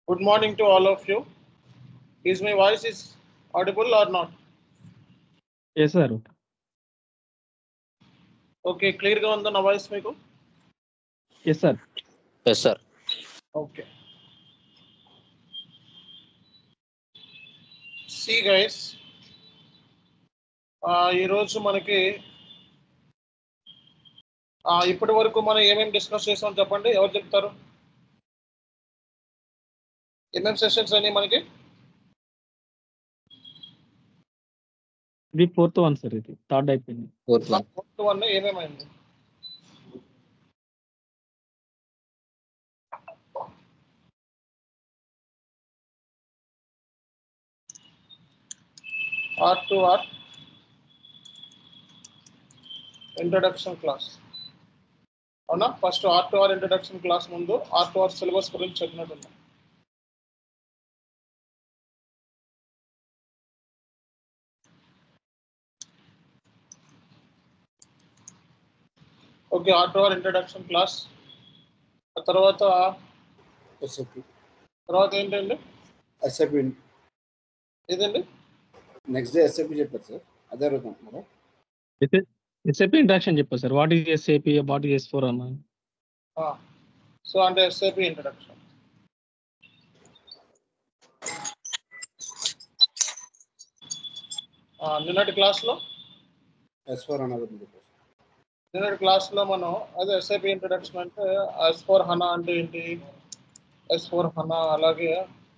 Good morning to all of you. Is my voice is audible or not? Yes, sir. Okay, clear ga unda na voice meeku? Yes, sir. Yes, sir. Okay. See guys, ఈ రోజు మనకి ఇప్పటి వరకు మనం ఏమేమి discuss చేసాం చెప్పండి, ఎవరు చెప్తారు? ఏమేమి సెషన్స్ అని మనకి? ఇది ఫోర్త్ వన్ సార్, ఇది థర్డ్ అయిపోయింది. ఫోర్త్ వన్ ఏమేమైంది? R2R ఇంట్రడక్షన్ క్లాస్ అవునా? ఫస్ట్ R2R ఇంట్రడక్షన్ క్లాస్ ముందు R2R సిలబస్ గురించి చెప్పినట్టున్నాం. Okay, R2R introduction class. తర్వాత తర్వాత ఏంటండి? ఎస్ఏపి ఏదండి? నెక్స్ట్ డే ఎస్ఏపి చెప్పారు సార్, అదే రోజు అంటున్నారా? ఎస్ఏపి ఇంట్రడక్షన్ చెప్పారు sir. What is SAP, what is S4 అన్న. సో అంటే ఎస్ఏపి ఇంట్రడక్షన్. నిన్నటి క్లాస్లో S4 అన్నది చెప్పారు. నిన్నటి క్లాస్లో మనం అదే ఎస్ఏపి ఇంట్రడక్షన్ అంటే S4 హనా అంటే ఏంటి, S4 హనా అలాగే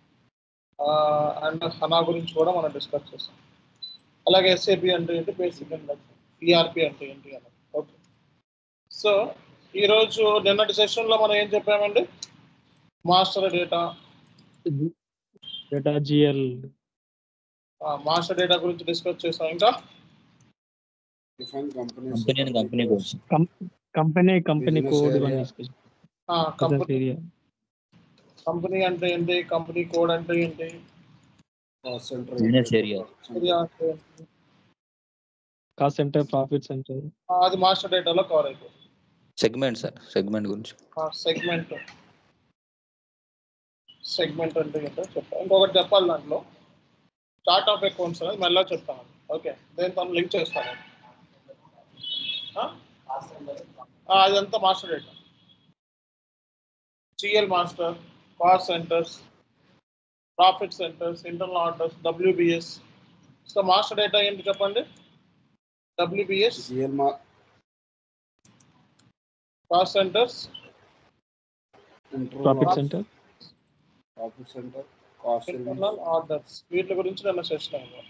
అండ్ హనా గురించి కూడా మనం డిస్కస్ చేస్తాం. అలాగే ఎస్ఏపి అంటే ఏంటి, బేసిక్ ఇంట్రడక్షన్, ఈఆర్పి అంటే ఏంటి అని. ఓకే, సో ఈరోజు నిన్నటి సెషన్లో మనం ఏం చెప్పామండి? Master data GL master data గురించి డిస్కస్ చేసాం. ఇంకా డిఫరెంట్ కంపెనీ కోడ్ కంపెనీ అంటే ఏంటి, కంపెనీ కోడ్ అంటే ఏంటి, కాస్ట్ సెంటర్, ప్రాఫిట్ సెంటర్, అది మాస్టర్ డేటాలో కవర్ అయిపోతుంది. సెగ్మెంట్ సార్, సెగ్మెంట్ గురించి. సెగ్మెంట్ అంటే ఏంటో చెప్తాను. ఇంకొకటి చెప్పాలి, దాంట్లో చార్ట్ ఆఫ్ అకౌంట్స్ అనేది మెల్లగా చెప్తాను. ఓకే, దేంతో లింక్ చేస్తాను. అదంతా master data. GL master, cost centers, profit centers, internal orders, WBS. So master data ఏంటి చెప్పండి? WBS, cost centers, profit center, internal orders. వీటి గురించి నేను సెషన్ అయ్యాను.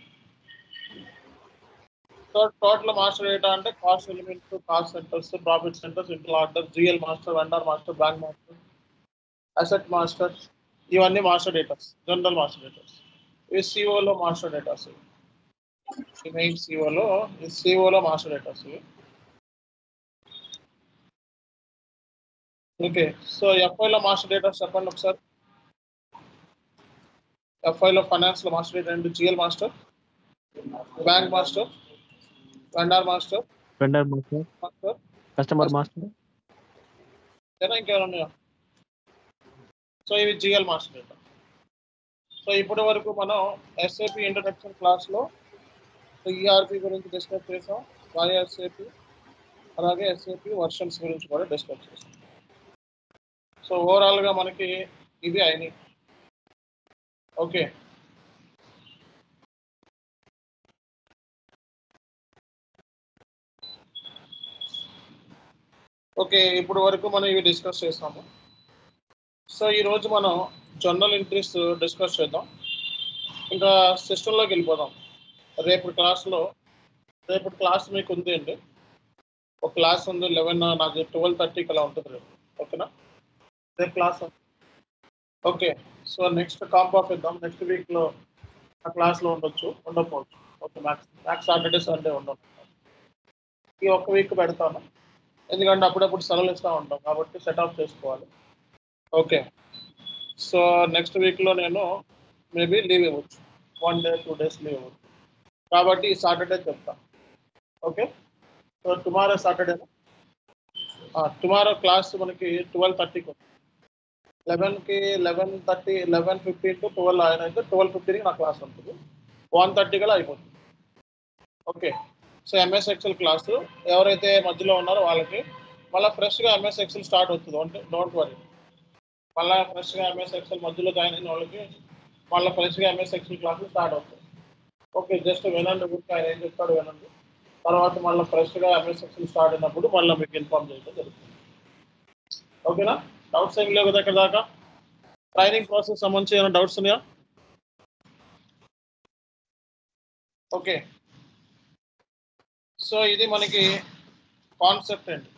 సో టోటల్ మాస్టర్ డేటా అంటే cost elements, cost centers, profit centers, internal order, GL master, vendor master, bank master, asset master, ఇవన్నీ master datas, general master datas. ఇవి సిఓలో master datas. Main సిఓలో master datas. Okay, so ఎఫ్ఐలో master datas చెప్పండి ఒకసారి. ఎఫ్ఐలో ఫైనాన్స్లో master data అంటే GL master, bank master, vendor master, customer master, ఇంకేమైనా ఉన్నాయా? సో ఇవి జిఎల్ మాస్టర్ డేటా. సో ఇప్పటి వరకు మనం ఎస్ఏపి ఇంట్రడక్షన్ క్లాస్లో ఈఆర్పి గురించి డిస్కస్ చేసాం, వైఎస్ఏపి, అలాగే ఎస్ఏపి వర్షన్స్ గురించి కూడా డిస్కస్ చేసాం. సో ఓవరాల్గా మనకి ఇవి అయినాయి. ఓకే, ఇప్పుడు వరకు మనం ఇవి డిస్కస్ చేసాము. సో ఈరోజు మనం జర్నల్ ఎంట్రీస్ డిస్కస్ చేద్దాం. ఇంకా సిస్టంలోకి వెళ్ళిపోదాం. రేపటి క్లాస్ మీకు ఉంది అండి, ఒక క్లాస్ ఉంది 11, నాకు 12:30 అలా ఉంటుంది రేపు. ఓకేనా, రేపు class. Okay, so next comp off ఇద్దాం. నెక్స్ట్ వీక్లో ఆ క్లాస్లో ఉండకపోవచ్చు. ఓకే, మ్యాక్స్ సాటర్డే సండే ఉండదు. ఈ ఒక్క వీక్ పెడతాను, ఎందుకంటే అప్పుడప్పుడు సెలవులు ఇస్తూ ఉంటాం కాబట్టి సెట్ ఆఫ్ చేసుకోవాలి. ఓకే, సో నెక్స్ట్ వీక్లో నేను మేబీ లీవ్ ఇవ్వచ్చు, 1 day 2 days లీవ్ ఇవ్వచ్చు. కాబట్టి ఈ సాటర్డే చెప్తాను. ఓకే, సో టుమారో సాటర్డేనా? టుమారో క్లాస్ మనకి 12:30కి 11కి 11:30 11:15 to 12 ఆయన అయితే 12:15కి నా క్లాస్ ఉంటుంది. 1:30 కల్లా అయిపోతుంది. Okay. So MS Excel class ఎవరైతే మధ్యలో ఉన్నారో వాళ్ళకి మళ్ళీ ఫ్రెష్గా ఎంఎస్ ఎక్సెల్ స్టార్ట్ అవుతుంది. అంటే డోంట్ వరీ, మళ్ళీ ఫ్రెష్గా ఎంఎస్ ఎక్సెల్ మధ్యలో జాయిన్ అయిన వాళ్ళకి మళ్ళీ ఫ్రెష్గా ఎంఎస్ ఎక్సెల్ క్లాసులు స్టార్ట్ అవుతాయి. ఓకే, జస్ట్ వినండి, ఊరికి ఆయన ఏం చెప్తాడు వినండి. తర్వాత మళ్ళీ ఫ్రెష్గా ఎంఎస్ ఎక్సెల్ స్టార్ట్ అయినప్పుడు మళ్ళీ మీకు ఇన్ఫార్మ్ చేయడం జరుగుతుంది. ఓకేనా? డౌట్స్ ఏం లేవు కదా ఇక్కడ దాకా? ట్రైనింగ్ ప్రాసెస్ సంబంధించి ఏమైనా డౌట్స్ ఉన్నాయా? ఓకే, సో ఇది మనకి కాన్సెప్ట్ అండి.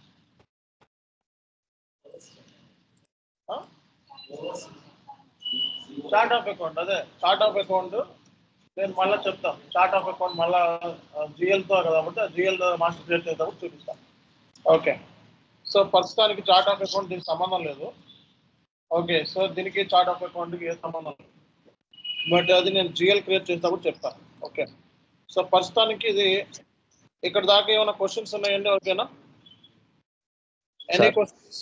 చార్ట్ ఆఫ్ అకౌంట్, అదే చార్ట్ ఆఫ్ అకౌంట్ నేను మళ్ళీ చెప్తాను. చార్ట్ ఆఫ్ అకౌంట్ మళ్ళీ జిఎల్తో కదా, కాబట్టి జిఎల్ మాస్టర్ క్రియేట్ చేసేటప్పుడు చూపిస్తాను. ఓకే, సో ప్రస్తుతానికి చార్ట్ ఆఫ్ అకౌంట్ దీనికి సంబంధం లేదు. ఓకే, సో దీనికి చార్ట్ ఆఫ్ అకౌంట్కి ఏ సంబంధం లేదు, బట్ అది నేను జిఎల్ క్రియేట్ చేసేటప్పుడు చెప్తాను. ఓకే, సో ప్రస్తుతానికి ఇది ఇక్కడ దాకా ఏమైనా క్వశ్చన్స్ ఉన్నాయండి? ఓకేనా? Any sir. Questions?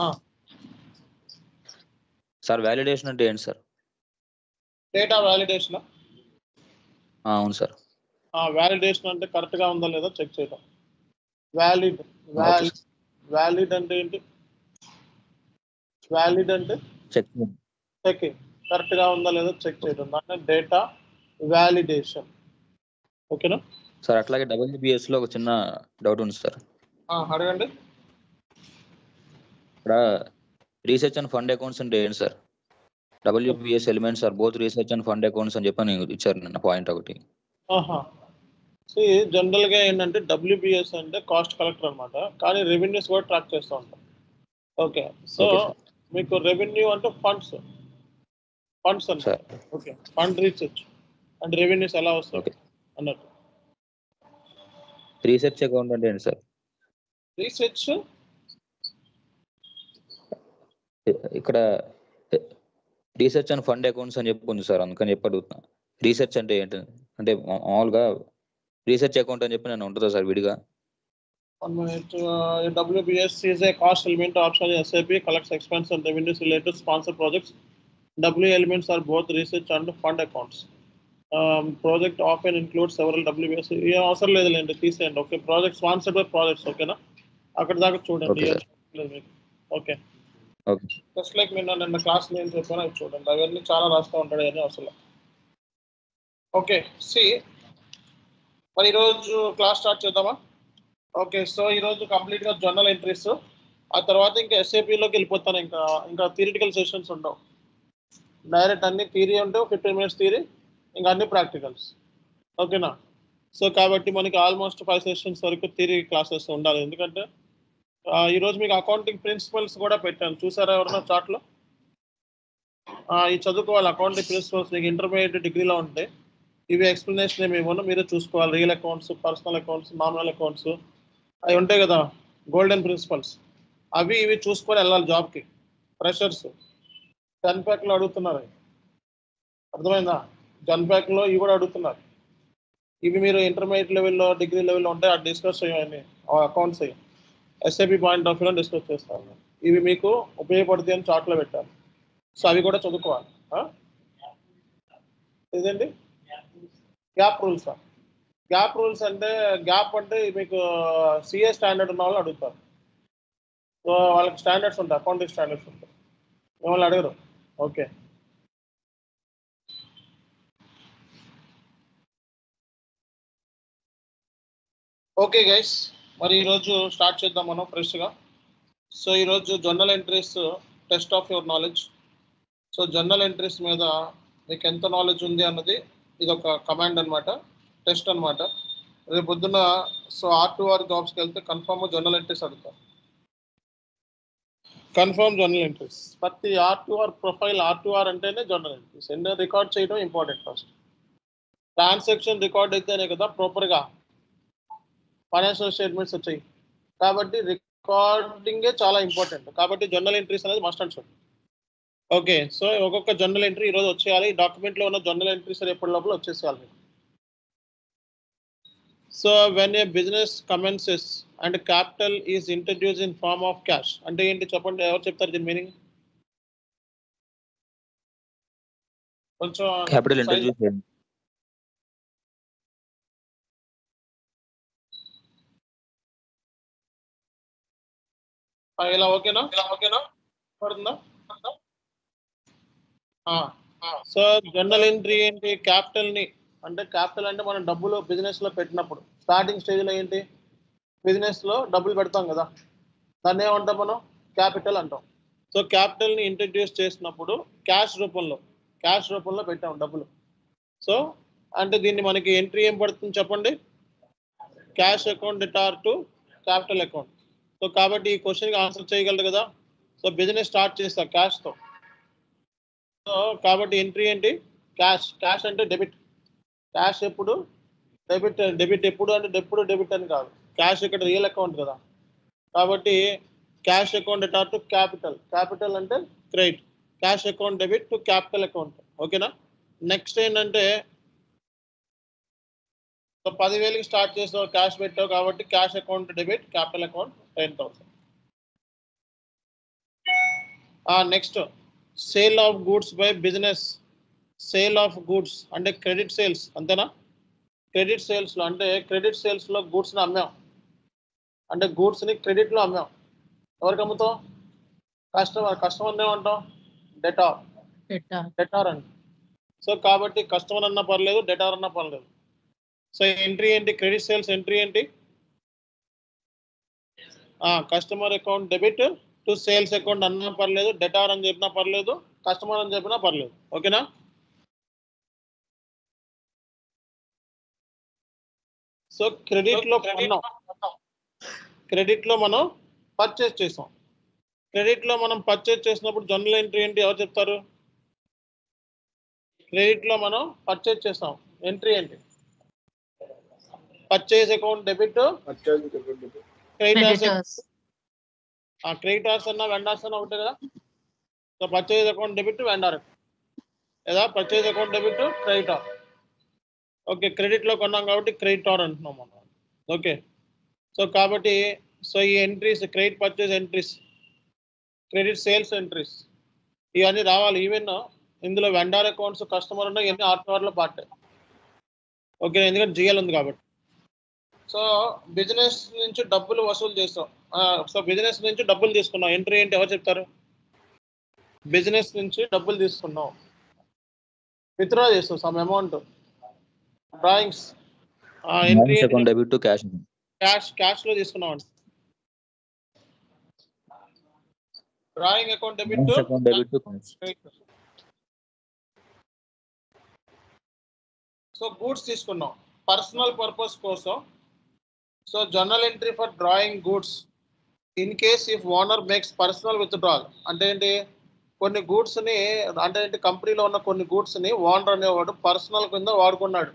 Sir validation అంటే ఏంటి సార్? Data validation. అవును సార్. వ్యాలిడేషన్ అంటే కరెక్ట్గా ఉందా లేదా చెక్ చేయడం. Valid okay sir. వ్యాలిడ్ అంటే ఏంటి? వ్యాలిడ్ అంటే చెక్. చెకింగ్, కరెక్ట్గా ఉందా లేదా చెక్ చేయడం, అంటే డేటా వ్యాలిడేషన్. ఓకేనా సార్ అట్లాగే డబ్ల్యూబిఎస్ లో ఒక చిన్న డౌట్ ఉంది సార్. అడగండి. ఇక్కడ రీసెర్చ్ అండ్ ఫండ్ అకౌంట్స్ అంటే ఏంటి sir? WBS elements are both research and fund accounts అని చెప్పని ఇచ్చారు నిన్న పాయింట్ ఒకటి. జనరల్గా ఏంటంటే డబ్ల్యూబిఎస్ అంటే కాస్ట్ కలెక్టర్ అనమాట, కానీ రెవెన్యూస్ కూడా ట్రాక్ చేస్తూ ఉంటాం. Okay, so okay sir. మీకు రెవెన్యూ అంటే ఫండ్స్ అన్నమాట. Sir okay, fund research and revenues ఎలా వస్తాయి ఓకే. అన్నట్టు. రీసెర్చ్ అకౌంట్ అంటే ఏంటి సార్? రీసెర్చ్ ఇక్కడ రీసెర్చ్ అండ్ ఫండ్ అకౌంట్స్ అని చెప్పి ఉంది సార్, అందుకని చెప్పి అడుగుతున్నా. రీసెర్చ్ అంటే ఏంటి అంటే మామూలుగా రీసెర్చ్ అకౌంట్ అని చెప్పి నేను ఉంటుందా సార్ విడిగా? WBS is a cost element option in SAP, collects expense and revenues related to sponsor projects. W elements are both research and fund accounts. Project often includes several WBS. ఏ అవసరం లేదులేండి, తీసేయండి. Okay, project sponsored by projects. ఓకేనా? అక్కడ దాకా చూడండి. Okay sir. Okay, okay just like నిన్న class నేను చెప్పాను, అవి చూడండి. అవన్నీ చాలా రాస్తూ ఉంటాడు, అవన్నీ అవసరం. ఓకే, మరి ఈరోజు క్లాస్ స్టార్ట్ చేద్దామా? ఓకే, సో ఈరోజు కంప్లీట్గా జర్నల్ ఎంట్రీస్, ఆ తర్వాత ఇంకా ఎస్ఏపీలోకి వెళ్ళిపోతాను. ఇంకా థియరిటికల్ సెషన్స్ ఉండవు, డైరెక్ట్ అన్ని థియరీ ఉంటే 15 minutes థియరీ, ఇంకా అన్ని ప్రాక్టికల్స్. ఓకేనా? సో కాబట్టి మనకి ఆల్మోస్ట్ 5 sessions వరకు థియరీ క్లాసెస్ ఉండాలి. ఎందుకంటే ఈరోజు మీకు అకౌంటింగ్ ప్రిన్సిపల్స్ కూడా పెట్టాను, చూసారా ఎవరన్నా చాట్లో? ఈ చదువుకోవాలి. అకౌంటింగ్ ప్రిన్సిపల్స్ మీకు ఇంటర్మీడియట్ డిగ్రీలో ఉంటే ఇవి ఎక్స్ప్లెనేషన్ ఏమి ఇవ్వను, మీరే చూసుకోవాలి. Real accounts, personal accounts, nominal accounts అవి ఉంటాయి కదా, గోల్డెన్ ప్రిన్సిపల్స్, అవి ఇవి చూసుకొని వెళ్ళాలి జాబ్కి. ఫ్రెషర్స్ జన్ప్యాక్లో అడుగుతున్నారు, అర్థమైందా? జన్ప్యాక్లో ఇవి కూడా అడుగుతున్నారు. ఇవి మీరు ఇంటర్మీడియట్ లెవెల్లో, డిగ్రీ లెవెల్లో ఉంటే అది డిస్కస్ చేయండి. అకౌంట్స్ ఎస్ఐపి పాయింట్ ఆఫ్ వ్యూలో డిస్కస్ చేస్తాను. ఇవి మీకు ఉపయోగపడుతాయి అని చార్ట్లో పెట్టాను, సో అవి కూడా చదువుకోవాలి. ఇదండి గ్యాప్ రూల్స్. గ్యాప్ రూల్స్ అంటే గ్యాప్ అంటే మీకు సిఏ స్టాండర్డ్ ఉన్న వాళ్ళు అడుగుతారు. సో వాళ్ళకి స్టాండర్డ్స్ ఉంటాయి, అకౌంటింగ్ స్టాండర్డ్స్ ఉంటాయి, మిమ్మల్ని అడగరు. ఓకే, ఓకే గైస్, మరి ఈరోజు స్టార్ట్ చేద్దాం మనం ఫ్రెష్గా. సో ఈరోజు journal entries test of your knowledge. So journal entries మీద మీకు ఎంత నాలెడ్జ్ ఉంది అన్నది ఇది ఒక కమాండ్ అనమాట, టెస్ట్ అనమాట. రేపు పొద్దున్న సో R2R జాబ్స్కి వెళ్తే కన్ఫర్మ్ జర్నల్ ఎంట్రీస్ అడుగుతారు, కన్ఫర్మ్ జర్నల్ ఎంట్రీస్. ప్రతి R2R ప్రొఫైల్, R2R అంటేనే జర్నల్ ఎంట్రీస్. ఎన్నో రికార్డ్ చేయడం ఇంపార్టెంట్. ఫస్ట్ ట్రాన్సాక్షన్ రికార్డ్ అయితేనే కదా ప్రాపర్గా ఫైనాన్షియల్ స్టేట్మెంట్స్ వచ్చాయి, కాబట్టి రికార్డింగే చాలా ఇంపార్టెంట్. కాబట్టి జర్నల్ ఎంట్రీస్ అనేది must and should. Okay, so ఒక్కొక్క జర్నల్ ఎంట్రీ ఈరోజు వచ్చేయాలి. డాక్యుమెంట్లో ఉన్న జర్నల్ ఎంట్రీస్ ఎప్పటి లోపల వచ్చేసేయాలి మీకు. So when a business commences and capital is introduce in form of cash అంటే ఏంటి చెప్పండి, ఎవరు చెప్తారు దీని మీనింగ్? కొంచెం క్యాపిటల్ size- ఇంట్రడ్యూస్ చేయండి. ఇలా ఓకేనా పడుతుందా? సో జర్నల్ ఎంట్రీ ఏంటి? క్యాపిటల్ ని అంటే క్యాపిటల్ అంటే మనం డబ్బులు బిజినెస్ లో పెట్టినప్పుడు స్టార్టింగ్ స్టేజ్ లో ఏంటి, బిజినెస్ లో డబ్బులు పెడతాం కదా, దాన్ని ఏమంటాం మనం? క్యాపిటల్ అంటాం. సో క్యాపిటల్ ని ఇంట్రడ్యూస్ చేసినప్పుడు క్యాష్ రూపంలో పెట్టాం డబ్బులు. సో అంటే దీన్ని మనకి ఎంట్రీ ఏం పడుతుంది చెప్పండి? Cash account debtor to capital account. So కాబట్టి ఈ క్వశ్చన్కి ఆన్సర్ చేయగలరు కదా. సో బిజినెస్ స్టార్ట్ చేస్తా క్యాష్తో. సో కాబట్టి ఎంట్రీ ఏంటి? క్యాష్ అంటే డెబిట్. క్యాష్ ఎప్పుడు డెబిట్ ఎప్పుడు అంటే ఎప్పుడు డెబిట్ అని కాదు. క్యాష్ ఇక్కడ రియల్ అకౌంట్ కదా, కాబట్టి cash account debtor to capital అంటే credit. Cash account debit to capital account. ఓకేనా? నెక్స్ట్ ఏంటంటే సో 10,000కి స్టార్ట్ చేసావు, క్యాష్ పెట్టావు కాబట్టి cash account debit, capital account 10,000. Next sale of goods by business. Sale of goods అంటే క్రెడిట్ సేల్స్, అంతేనా? Credit సేల్స్లో అంటే క్రెడిట్ సేల్స్లో గూడ్స్ని అమ్మాం అంటే గూడ్స్ని క్రెడిట్లో అమ్మాం. ఎవరికి అమ్ముతాం? కస్టమర్ని ఏమంటాం? డెటార్ అండి. సో కాబట్టి కస్టమర్ అన్నా పర్లేదు, డెటార్ అన్నా పర్లేదు. సో ఎంట్రీ ఏంటి? క్రెడిట్ సేల్స్ ఎంట్రీ ఏంటి? Customer account debit to sales account అన్నా పర్లేదు, డెటార్ అని చెప్పినా పర్లేదు, కస్టమర్ అని చెప్పినా పర్లేదు. ఓకేనా? సో క్రెడిట్లో మనం పర్చేస్ చేసాం. క్రెడిట్లో మనం పర్చేస్ చేసినప్పుడు జర్నల్ ఎంట్రీ ఏంటి? ఎవరు చెప్తారు? క్రెడిట్లో మనం పర్చేస్ చేస్తాం, ఎంట్రీ ఏంటి? పర్చేస్ అకౌంట్ డెబిట్, క్రెడిటార్స్ అన్న వెండార్స్ అన్న ఒకటే కదా. So purchase account debit vendor లేదా purchase account debit creditor. Okay, క్రెడిట్లో కొన్నాం కాబట్టి క్రెడిటార్ అంటున్నాం మనం. ఓకే, సో కాబట్టి సో ఈ entries credit purchase entries, credit sales entries ఇవన్నీ రావాలి. ఈవెన్ ఇందులో వెండార్ అకౌంట్స్, కస్టమర్ ఉన్న ఇవన్నీ ఆర్టీఆర్లో పార్ట్. ఓకే, ఎందుకంటే జిఎల్ ఉంది కాబట్టి. సో బిజినెస్ నుంచి డబ్బులు వసూలు చేస్తాం. సో బిజినెస్ నుంచి డబ్బులు తీసుకున్నాం, ఎంట్రీ ఏంటి? ఎవరు చెప్తారు? బిజినెస్ నుంచి డబ్బులు తీసుకున్నాం, విత్డ్రా చేస్తాం some amount. Drawings entry account debit to cash. Cash లో తీసుకున్నాం అండి. Drawing account debit to so goods తీసుకున్నాం పర్సనల్ పర్పస్ కోసం. So journal entry for drawing goods in case if owner makes personal withdrawal. అంటే ఏంటి? కొన్ని గూడ్స్ని అంటే ఏంటి, కంపెనీలో ఉన్న కొన్ని గూడ్స్ని ఓనర్ అనేవాడు పర్సనల్ కింద వాడుకున్నాడు.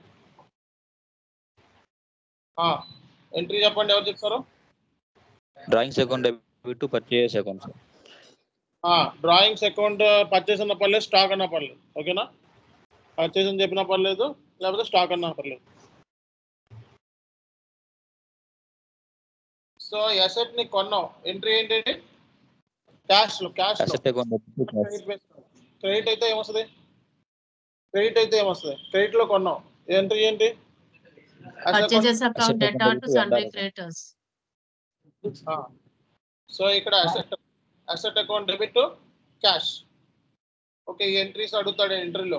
ఎంట్రీ చెప్పండి, ఎవరు చెప్తారు? Drawings account debit to purchase account. Drawings account purchase అన్న పర్లేదు, స్టాక్ అన్నా పర్లేదు. ఓకేనా? పర్చేస్ అని చెప్పినా పర్లేదు, లేకపోతే స్టాక్ అన్నా పర్లేదు. సో అసెట్ ని కొన్నాం, ఎంట్రీ ఏంటంటే క్యాష్ లో క్రెడిట్ అయితే ఏమొస్తుంది? క్రెడిట్ లో కొన్నాం, ఎంట్రీ ఏంటి? సో ఇక్కడ asset account debit to cash. Okay, ఈ ఎంట్రీస్ అడుగుతాడు ఎంట్రీలో.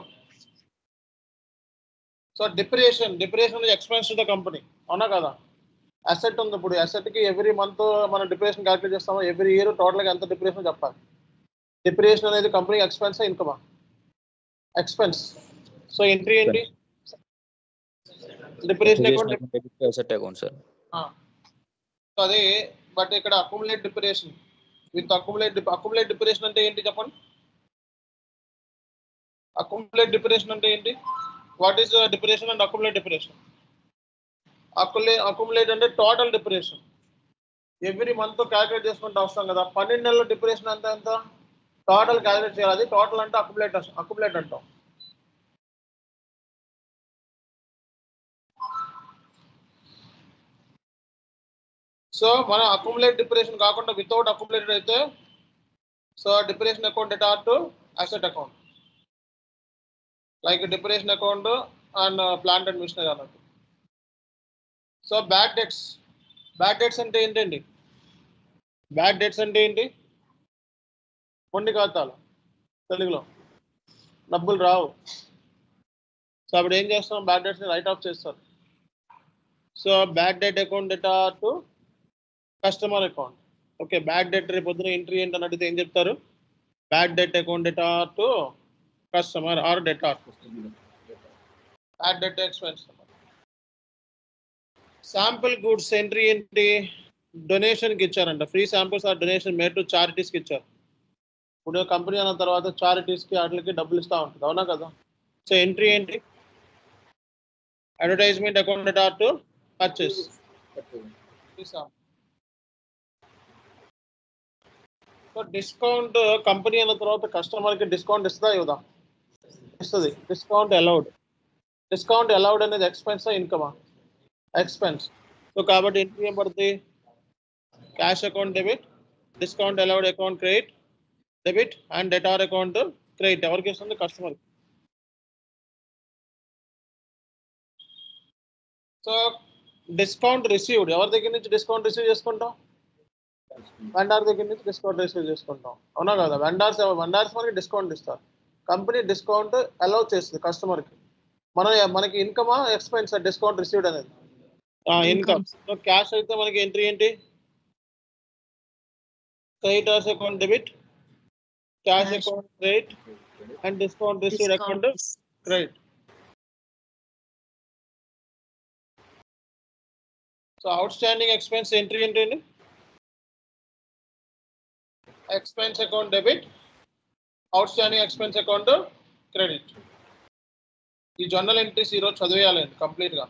So depreciation expense to the company, అవునా కదా? అసెట్ ఉంది, ఇప్పుడు అసెట్కి ఎవ్రీ మంత్ మనం డిప్రియేషన్ క్యాల్కులేట్ చేస్తాము. ఎవ్రీ ఇయర్ టోటల్గా ఎంత డిప్రియేషన్ చెప్పాలి. డిప్రియేషన్ అనేది కంపెనీ ఎక్స్పెన్స్ ఇన్కమా? ఎక్స్పెన్స్. సో ఎంట్రీ ఏంటి? Depreciation account. అదే బట్ ఇక్కడ accumulate depreciation with accumulate depreciation అంటే ఏంటి చెప్పండి? అక్యుములేట్ డిప్రియేషన్ అంటే ఏంటి? What is depreciation and accumulate depreciation? Accumulate అంటే total depreciation. Every month calculate చేసుకుంటూ వస్తాం కదా. 12 నెలల డిప్రియేషన్ ఎంత టోటల్ క్యాలిక్యులేట్ చేయాలి. అది టోటల్ అంటే అక్యుములేట్ అంటాం. సో మనం అక్యుములేట్ డిప్రియేషన్ కాకుండా వితౌట్ అక్యుములేటెడ్ అయితే so depreciation account debtor to asset account. Like depreciation account and plant and machinery అన్నట్టు. సో బ్యాడ్ డెట్స్ అంటే ఏంటండి? బ్యాడ్ డెట్స్ అంటే ఏంటి? మొండి ఖాతాలు తెలుగులో డబ్బులు రావు. సో అప్పుడు ఏం చేస్తాం? బ్యాడ్ డెట్స్ని రైట్ ఆఫ్ చేస్తారు. So bad debt account data to customer account. Okay, bad debt రేపు పొద్దున ఎంట్రీ ఏంటి అని అడిగితే ఏం చెప్తారు? Bad debt account data to customer or data. Bad debt expense. Sample goods entry ఏంటి? డొనేషన్కి ఇచ్చారంట. Free samples or donation made to చారిటీస్కి ఇచ్చారు. ఇప్పుడు కంపెనీ అన్న తర్వాత చారిటీస్కి వాటికి డబ్బులు ఇస్తూ ఉంటుంది, అవునా కదా? సో ఎంట్రీ ఏంటి? Advertisement account data to purchase. So discount company అన్న తర్వాత కస్టమర్కి డిస్కౌంట్ ఇస్తుందా ఇవ్వదా? ఇస్తుంది. డిస్కౌంట్ అలౌడ్ అనేది ఎక్స్పెన్సా ఇన్కమా? ఎక్స్పెన్స్. సో కాబట్టి ఎంట్రీ ఏం పడుతుంది? Cash account debit, discount allowed account credit debit and debtor account credit. ఎవరికి ఇస్తుంది? కస్టమర్. సో డిస్కౌంట్ రిసీవ్డ్ ఎవరి దగ్గర నుంచి డిస్కౌంట్ రిసీవ్ చేసుకుంటాం? వెండార్ దగ్గర నుంచి డిస్కౌంట్ రిసీవ్ చేసుకుంటాం, అవునా కదా? వెండార్స్ మనకి డిస్కౌంట్ ఇస్తారు. కంపెనీ డిస్కౌంట్ అలౌ చేస్తుంది కస్టమర్కి. మనకి ఇన్కమా ఎక్స్పెన్స్ డిస్కౌంట్ రిసీవ్డ్ అనేది? ఇన్కమ్. సో క్యాష్ అయితే మనకి ఎంట్రీ ఏంటి? Creditors account debit, cash account credit and discount received account credit. So outstanding expense entry ఏంటండి? Expense account debit, outstanding expense account credit. ఈ journal entries ఈరోజు చదివేయాలండి కంప్లీట్గా.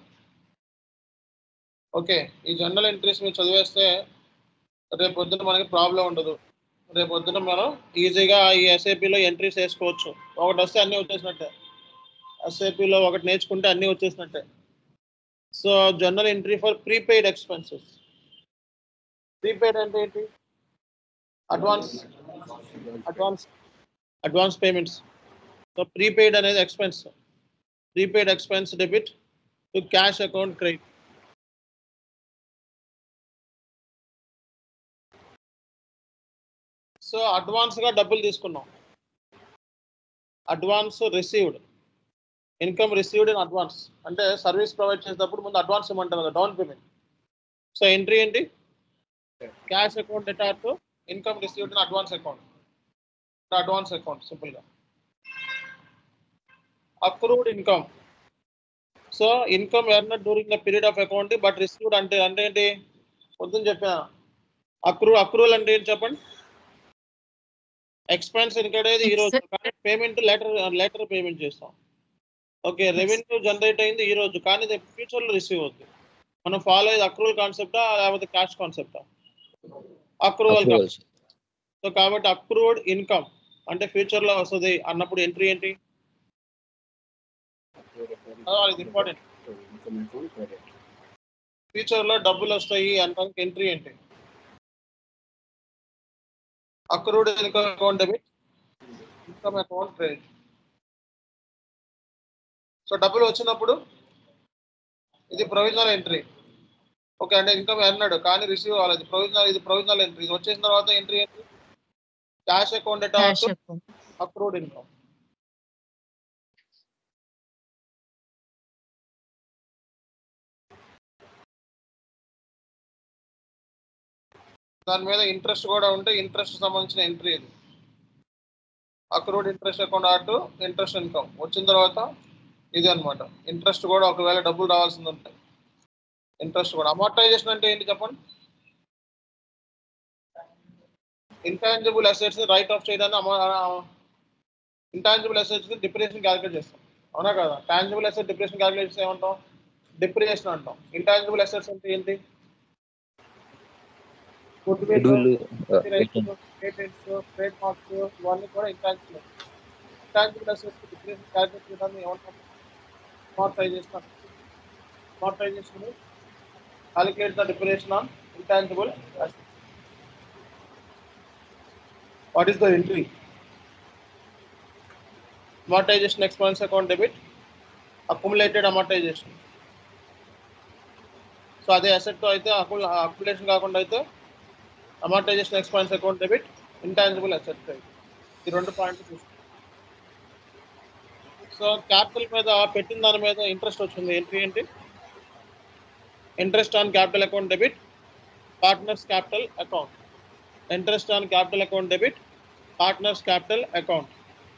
Okay, ఈ journal entries మీరు చదివేస్తే రేపు పొద్దున మనకి ప్రాబ్లం ఉండదు. రేపు పొద్దున మనం ఈజీగా ఈ ఎస్ఏపిలో ఎంట్రీస్ వేసుకోవచ్చు. ఒకటి వస్తే అన్నీ వచ్చేసినట్టే. ఎస్ఏపిలో ఒకటి నేర్చుకుంటే అన్నీ వచ్చేసినట్టే. So journal entry for prepaid expenses. Prepaid అంటే ఏంటి? Advance payments. సో ప్రీపెయిడ్ అనేది expense. Prepaid expense debit to cash account credit. So అడ్వాన్స్గా డబ్బులు తీసుకున్నాం. Advance received, income received in advance. అంటే సర్వీస్ ప్రొవైడ్ చేసేటప్పుడు ముందు అడ్వాన్స్ ఇవ్వమంటారు కదా, డౌన్ పేమెంట్. సో ఎంట్రీ ఏంటి? Cash account data to income received in advance account సింపుల్గా. Accrued income. So income earned during the period of account but received అంటే ఏంటి? పొద్దున్న చెప్పిన అక్రూవల్ అంటే ఏంటి చెప్పండి? ఎక్స్పెన్స్ ఇన్కడేది ఈ రోజు, కానీ పేమెంట్ లెటర్ పేమెంట్ చేస్తాం. ఓకే, రెవెన్యూ జనరేట్ అయింది ఈ రోజు, కానీ ఫ్యూచర్లో రిసీవ్ అవుతుంది. మనం ఫాలో అయ్యేది అక్రూవల్ కాన్సెప్టా లేకపోతే క్యాష్ కాన్సెప్టా? అక్రూవల్. సో కాబట్టి అక్రూవ్డ్ ఇన్కమ్ అంటే ఫ్యూచర్లో వస్తుంది అన్నప్పుడు ఎంట్రీ ఏంటి? ఇది ఇంపార్టెంట్. ఫ్యూచర్లో డబ్బులు వస్తాయి అనడానికి ఎంట్రీ ఏంటి? Accrued income account debit, income account credit. So డబ్బులు వచ్చినప్పుడు ఇది ప్రొవిజనల్ ఎంట్రీ. ఓకే, అంటే ఇన్కమ్ అన్నాడు కానీ రిసీవ్ అవ్వాలి, ఇది ప్రొవిజనల్ ఎంట్రీ. ఇది వచ్చేసిన తర్వాత ఎంట్రీ ఏంటి? Cash account data accrued income. దాని మీద ఇంట్రెస్ట్ కూడా ఉంటే ఇంట్రెస్ట్ సంబంధించిన ఎంట్రీ ఇది. Accrued interest account to interest income వచ్చిన తర్వాత ఇది అనమాట. ఇంట్రెస్ట్ కూడా ఒకవేళ డబ్బులు రావాల్సింది ఉంటాయి. ఇంట్రెస్ట్ కూడా. అమార్టైజేషన్ అంటే ఏంటి చెప్పండి? ఇంటాంజిబుల్ అసెట్స్ రైట్ ఆఫ్ చేయడానికి ఇంటాంజిబుల్ అసెట్స్ డిప్రిసియేషన్ క్యాలిక్యులేట్ చేస్తాం, అవునా కదా? టాంజిబుల్ అసెట్ డిప్రిసియేషన్ క్యాలిక్యులేట్ చేస్తే ఏమంటాం? డిప్రిసియేషన్ అంటాం. ఇంటాంజిబుల్ అసెట్స్ అంటే ఏంటి? ట్రేడ్ మార్క్స్ ఇవన్నీ కూడా intangible. Intangible assets depreciation calculate చేయడానికి ఏమంటాం? Amortization. Amortization calculate the depreciation on intangible assets. What is the entry? Amortization expense account debit, accumulated amortization. So అదే అసెట్తో అయితే అక్యుములేషన్ కాకుండా అయితే amortization expense account debit, intangible asset credit. ఈ 2 పాయింట్లు చూస్తాం. సో క్యాపిటల్ మీద పెట్టిన దాని మీద ఇంట్రెస్ట్ వచ్చింది. ఎంట్రీ ఏంటి? Interest on capital account debit, partners capital account. Interest on capital account debit, partners capital account.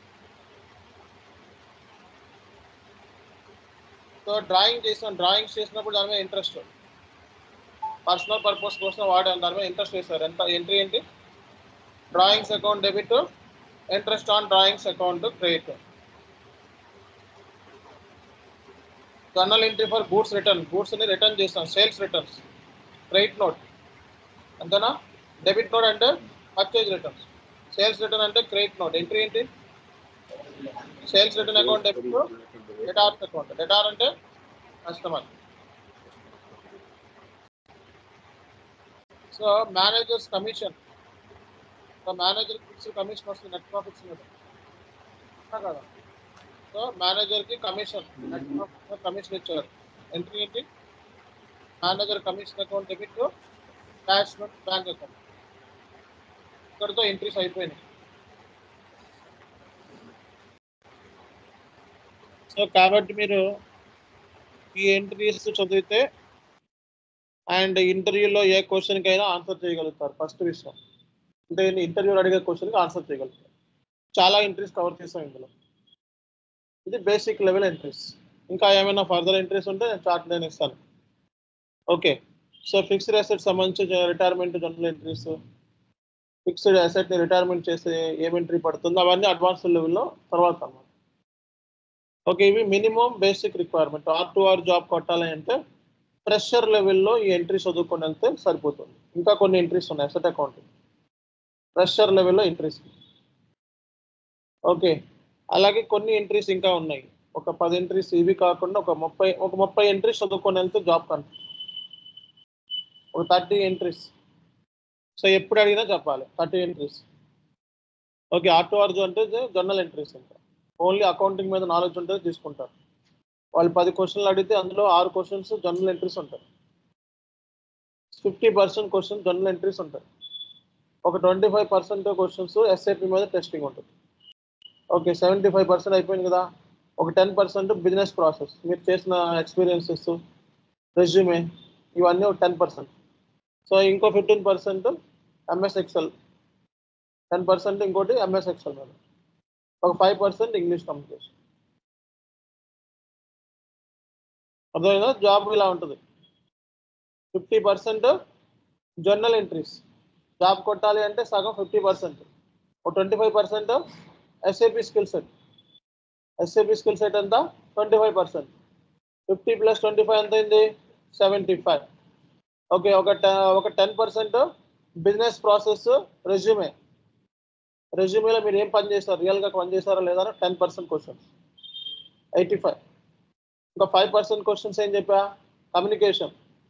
So drawings చేసినప్పుడు దాని మీద ఇంట్రెస్ట్, పర్సనల్ పర్పస్ కోసం వాడాను, దాని మీద ఇంట్రెస్ట్ వేశారు. ఎంత ఎంట్రీ ఏంటి? Drawings account debit, interest on drawings account credit. Journal entry for goods return, గూడ్స్ని రిటర్న్ చేస్తాం, సేల్స్ రిటర్న్స్, క్రెడిట్ నోట్ అంతేనా. డెబిట్ నోట్ అంటే పర్చేజ్ రిటర్న్స్, సేల్స్ రిటర్న్ అంటే క్రెడిట్ నోట్. ఎంట్రీ ఏంటి? Sales return account debit, debtors account. Debtor అంటే customer. So managers commission, so manager fixed commission వస్తుంది, net profits మీద కదా. So మేనేజర్కి commission, net profit commission ఇచ్చారు. Entry ఏంటి? Manager commission account debit, cash note bank account. ఇక్కడితో entries అయిపోయినాయి. So కాబట్టి మీరు ఈ ఎంట్రీస్ చదివితే అండ్ ఇంటర్వ్యూలో ఏ క్వశ్చన్కి అయినా ఆన్సర్ చేయగలుగుతారు. ఫస్ట్ విషయం అంటే ఇంటర్వ్యూలో అడిగే క్వశ్చన్కి ఆన్సర్ చేయగలుగుతారు. చాలా ఎంట్రీస్ కవర్ చేస్తాం ఇందులో. ఇది బేసిక్ లెవెల్ ఎంట్రీస్. ఇంకా ఏమైనా ఫర్దర్ ఎంట్రీస్ ఉంటే నేను చార్ట్ నేను ఇస్తాను. ఓకే. సో ఫిక్స్డ్ అసెట్ సంబంధించి రిటైర్మెంట్ జనరల్ ఎంట్రీస్, ఫిక్స్డ్ అసెట్ని రిటైర్మెంట్ చేస్తే ఏం ఎంట్రీ పడుతుందో అవన్నీ అడ్వాన్స్డ్ లెవెల్లో తర్వాత అన్నమాట. ఓకే, ఇవి minimum basic requirement. R2R job కొట్టాలి అంటే ఫ్రెషర్ లెవెల్లో ఈ ఎంట్రీ చదువుకొని వెళ్తే సరిపోతుంది. ఇంకా కొన్ని ఎంట్రీస్ ఉన్నాయి అసెట్ అకౌంటింగ్ ఫ్రెషర్ లెవెల్లో ఎంట్రీస్. ఓకే, అలాగే కొన్ని ఎంట్రీస్ ఇంకా ఉన్నాయి, ఒక 10 ఎంట్రీస్. ఇవి కాకుండా ఒక 30 ఎంట్రీస్ చదువుకొని వెళ్తే జాబ్ కన్ఫర్మ్. ఒక 30 ఎంట్రీస్. సో ఎప్పుడు అడిగినా చెప్పాలి 30 ఎంట్రీస్. ఓకే, R2R అంటే జర్నల్ ఎంట్రీస్. ఇంకా ఓన్లీ అకౌంటింగ్ మీద నాలెడ్జ్ ఉంటే తీసుకుంటారు. వాళ్ళు 10 క్వశ్చన్లు అడిగితే అందులో 6 క్వశ్చన్స్ జర్నల్ ఎంట్రీస్ ఉంటాయి. 50% క్వశ్చన్ జర్నల్ ఎంట్రీస్ ఉంటాయి. ఒక 25% క్వశ్చన్స్ ఎస్ఏపి మీద టెస్టింగ్ ఉంటుంది. ఓకే, 75% అయిపోయింది కదా. ఒక 10% బిజినెస్ ప్రాసెస్, మీరు చేసిన ఎక్స్పీరియన్సెస్, రెజ్యూమే, ఇవన్నీ ఒక 10%. సో ఇంకో 15% ఎంఎస్ ఎక్సెల్, 10% ఇంకోటి ఎంఎస్ ఎక్సెల్ మీద, ఒక 5% ఇంగ్లీష్ కమ్యూనికేషన్. అర్థమైనా? జాబ్ ఇలా ఉంటుంది. 50% జర్నల్ ఎంట్రీస్. జాబ్ కొట్టాలి అంటే సగం 50%. ఒక 25% SAP skill set. SAP skill set ఎంత? 25%. 50 + 25 ఎంత అయింది? 75. ఓకే, ఒక 10% బిజినెస్ ప్రాసెస్, రెజ్యూమే. రెజ్యూమేలో మీరు ఏం పని చేస్తారు, రియల్గా పని చేస్తారా లేదా 10% క్వశ్చన్స్, 85. ఇంకా 5% క్వశ్చన్స్ ఏం చెప్పా? కమ్యూనికేషన్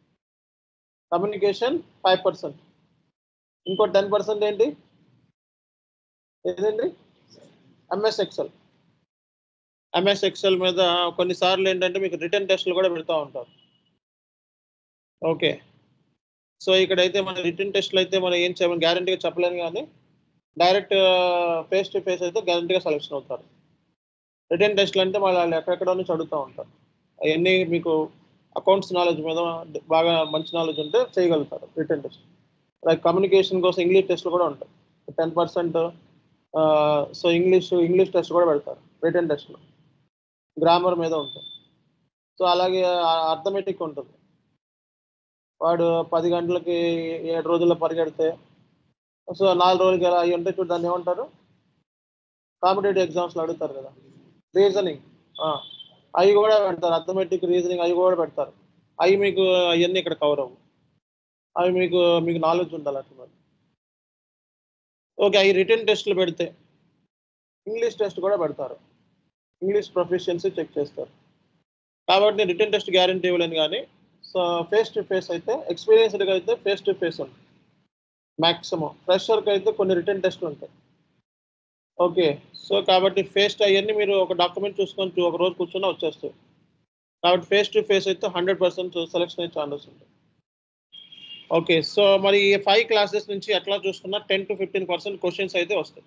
5%. ఇంకో 10% ఏంటి? ఏదండి? MS Excel. ఎంఎస్ ఎక్సెల్ మీద కొన్నిసార్లు ఏంటంటే మీకు రిటర్న్ టెస్ట్లు కూడా పెడతా ఉంటారు. ఓకే, సో ఇక్కడైతే మన రిటర్న్ టెస్ట్లు అయితే మనం ఏం చేయమని గ్యారంటీగా చెప్పలేను, కానీ డైరెక్ట్ ఫేస్ టు ఫేస్ అయితే గ్యారంటీగా సెలెక్షన్ అవుతారు. రిటర్న్ టెస్ట్లు అంటే వాళ్ళు ఎక్కడెక్కడో నుంచి అడుగుతూ ఉంటారు. అవన్నీ మీకు అకౌంట్స్ నాలెడ్జ్ మీద బాగా మంచి నాలెడ్జ్ ఉంటే చేయగలుగుతారు రిటర్న్ టెస్ట్. లైక్ కమ్యూనికేషన్ కోసం ఇంగ్లీష్ టెస్ట్లు కూడా ఉంటాయి 10%. సో ఇంగ్లీష్ టెస్ట్ కూడా పెడతారు రిటర్న్ టెస్ట్లో. గ్రామర్ మీద ఉంటుంది. సో అలాగే అర్థమెటిక్ ఉంటుంది. వాడు 10 గంటలకి 7 రోజుల్లో పరిగెడితే, సో 4 రోజులకి ఎలా అవి ఉంటే చూడు, దాన్ని ఏమంటారు? కాంపిటేటివ్ ఎగ్జామ్స్లో అడుగుతారు కదా, రీజనింగ్. అవి కూడా పెడతారు, అర్థమెటిక్, రీజనింగ్ అవి కూడా పెడతారు. అవి మీకు అవన్నీ ఇక్కడ కవర్ అవ్వు. అవి మీకు నాలెడ్జ్ ఉండాలి అట్లా. ఓకే, అవి రిటర్న్ టెస్ట్లు పెడితే ఇంగ్లీష్ టెస్ట్ కూడా పెడతారు. ఇంగ్లీష్ ప్రొఫిషియన్సీ చెక్ చేస్తారు. కాబట్టి నేను రిటర్న్ టెస్ట్ గ్యారంటీ ఇవ్వలేను, కానీ సో ఫేస్ టు ఫేస్ అయితే, ఎక్స్పీరియన్స్డ్గా అయితే ఫేస్ టు ఫేస్ ఉంటుంది మ్యాక్సిమం. ఫ్రెషర్కి అయితే కొన్ని రిటర్న్ టెస్ట్లు ఉంటాయి. ఓకే. సో కాబట్టి ఫేస్ అవన్నీ మీరు ఒక డాక్యుమెంట్ చూసుకొని ఒక రోజు కూర్చున్నా వచ్చేస్తాయి. కాబట్టి ఫేస్ టు ఫేస్ అయితే 100% సెలక్షన్ అయ్యే ఛాన్సెస్ ఉంటాయి. ఓకే. సో మరి ఈ 5 క్లాసెస్ నుంచి ఎట్లా చూసుకున్నా 10-15% క్వెషన్స్ అయితే వస్తాయి.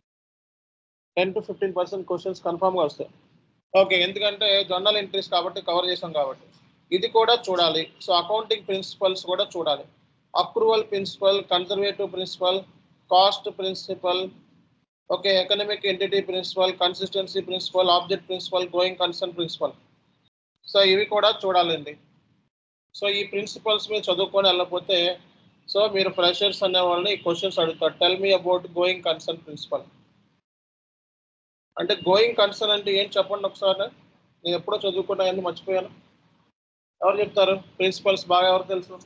10-15% క్వెషన్స్ కన్ఫర్మ్‌గా వస్తాయి. ఓకే. ఎందుకంటే జర్నల్ ఎంట్రీస్ కాబట్టి కవర్ చేసాం కాబట్టి. ఇది కూడా చూడాలి. సో అకౌంటింగ్ ప్రిన్సిపల్స్ కూడా చూడాలి. Approval principle, conservative principle, cost principle, okay, economic entity principle, consistency principle, object principle, going concern principle. So ఇవి కూడా చూడాలండి. సో ఈ ప్రిన్సిపల్స్ మీద చదువుకొని వెళ్ళకపోతే సో మీరు ఫ్రెషర్స్ అనే వాళ్ళని ఈ క్వశ్చన్స్ అడుగుతారు. Tell me about going concern principle. అంటే గోయింగ్ కన్సర్న్ అంటే ఏం చెప్పండి ఒకసారి. నేను ఎప్పుడో చదువుకున్నా అన్ని మర్చిపోయాను. ఎవరు చెప్తారు? ప్రిన్సిపల్స్ బాగా ఎవరు తెలుసు?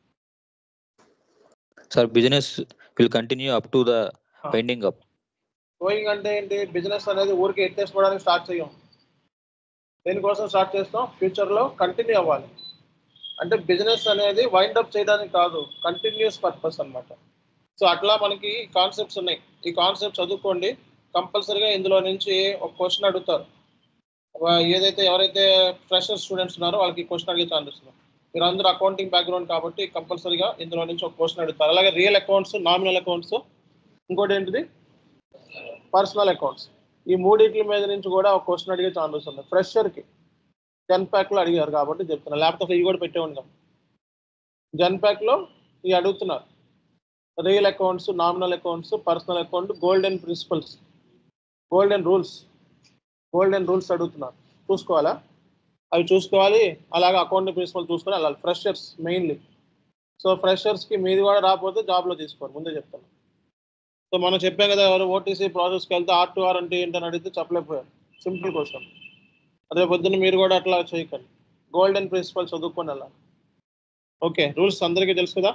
Sir business will continue up to the winding up. Going అంటే ఏంటి? బిజినెస్ అనేది ఊరికి ఎత్తేసుకోవడానికి స్టార్ట్ చేయం. దేనికోసం స్టార్ట్ చేస్తాం? ఫ్యూచర్లో కంటిన్యూ అవ్వాలి. అంటే బిజినెస్ అనేది వైండ్ అప్ చేయడానికి కాదు, కంటిన్యూస్ పర్పస్ అన్నమాట. సో అట్లా మనకి కాన్సెప్ట్స్ ఉన్నాయి. ఈ కాన్సెప్ట్ చదువుకోండి. కంపల్సరీగా ఇందులో నుంచి ఒక క్వశ్చన్ అడుగుతారు. ఏదైతే ఎవరైతే ఫ్రెషర్ స్టూడెంట్స్ ఉన్నారో వాళ్ళకి క్వశ్చన్ అడిగే ఛాన్సెస్ ఉన్నాయి. మీరు అందరూ అకౌంటింగ్ బ్యాక్గ్రౌండ్ కాబట్టి కంపల్సరీగా ఇందులో నుంచి ఒక క్వశ్చన్ అడుగుతారు. అలాగే రియల్ అకౌంట్స్, నామినల్ అకౌంట్స్, ఇంకోటి ఏంటిది పర్సనల్ అకౌంట్స్. ఈ మూడింటి మీద నుంచి కూడా ఒక క్వశ్చన్ అడిగే ఛాన్సెస్ ఉన్నాయి. ఫ్రెషర్కి జన్పాక్లో అడిగారు కాబట్టి చెప్తున్నా. లేకపోతే ఇవి కూడా పెట్టేవాడు కదా. జన్పాక్లో ఇవి అడుగుతున్నారు. Real accounts, nominal accounts, personal account, golden principles, golden rules అడుగుతున్నారు. చూసుకోవాలా? అవి చూసుకోవాలి. అలాగే అకౌంటింగ్ ప్రిన్సిపల్ చూసుకొని వెళ్ళాలి. Freshers mainly. సో ఫ్రెషర్స్కి మీది కూడా రాకపోతే జాబ్లో తీసుకోరు, ముందే చెప్తాను. సో మనం చెప్పాం కదా, ఎవరు ఓటీసీ ప్రాసెస్కి వెళ్తే R2R అంటే ఏంటని అడిగితే చెప్పలేకపోయారు. Simple question. అదే పొద్దున్న మీరు కూడా అట్లా చేయకండి. గోల్డెన్ ప్రిన్సిపల్ చదువుకొని వెళ్ళాలి. ఓకే, రూల్స్ అందరికీ తెలుసు కదా.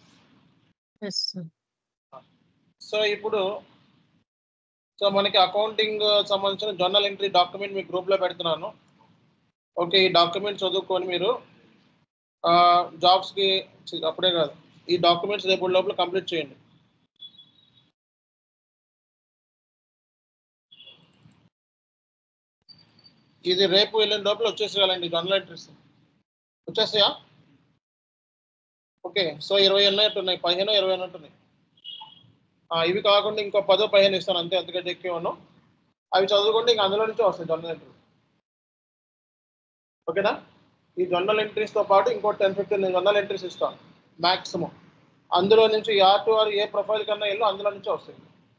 సో ఇప్పుడు సో మనకి అకౌంటింగ్ సంబంధించిన జర్నల్ ఎంట్రీ డాక్యుమెంట్ మీ గ్రూప్లో పెడుతున్నాను. ఓకే, ఈ డాక్యుమెంట్ చదువుకొని మీరు జాబ్స్కి అప్పుడే కాదు, ఈ డాక్యుమెంట్స్ రేపు లోపల కంప్లీట్ చేయండి. ఇది రేపు వెళ్ళిన లోపల వచ్చేసేయాలండి జర్నల్ ఎంట్రీస్. వచ్చేసాయా? ఓకే, సో 20 ఉన్నట్టున్నాయి, 15-20 ఉన్నట్టున్నాయి. ఇవి కాకుండా ఇంకో 10-15 ఇస్తాను అంతే, అంతకంటే ఎక్కువ ఉన్నాం. అవి చదువుకుంటే ఇంకా అందులో నుంచే వస్తాయి జర్నల్ ఎంట్రీస్. ఓకేనా? ఈ జర్నల్ ఎంట్రీస్తో పాటు ఇంకో 10-15 జర్నల్ ఎంట్రీస్ ఇస్తాను మ్యాక్సిమం. అందులో నుంచి R2R ఏ ప్రొఫైల్ కన్నా వెళ్ళి అందులో నుంచే వస్తాయి.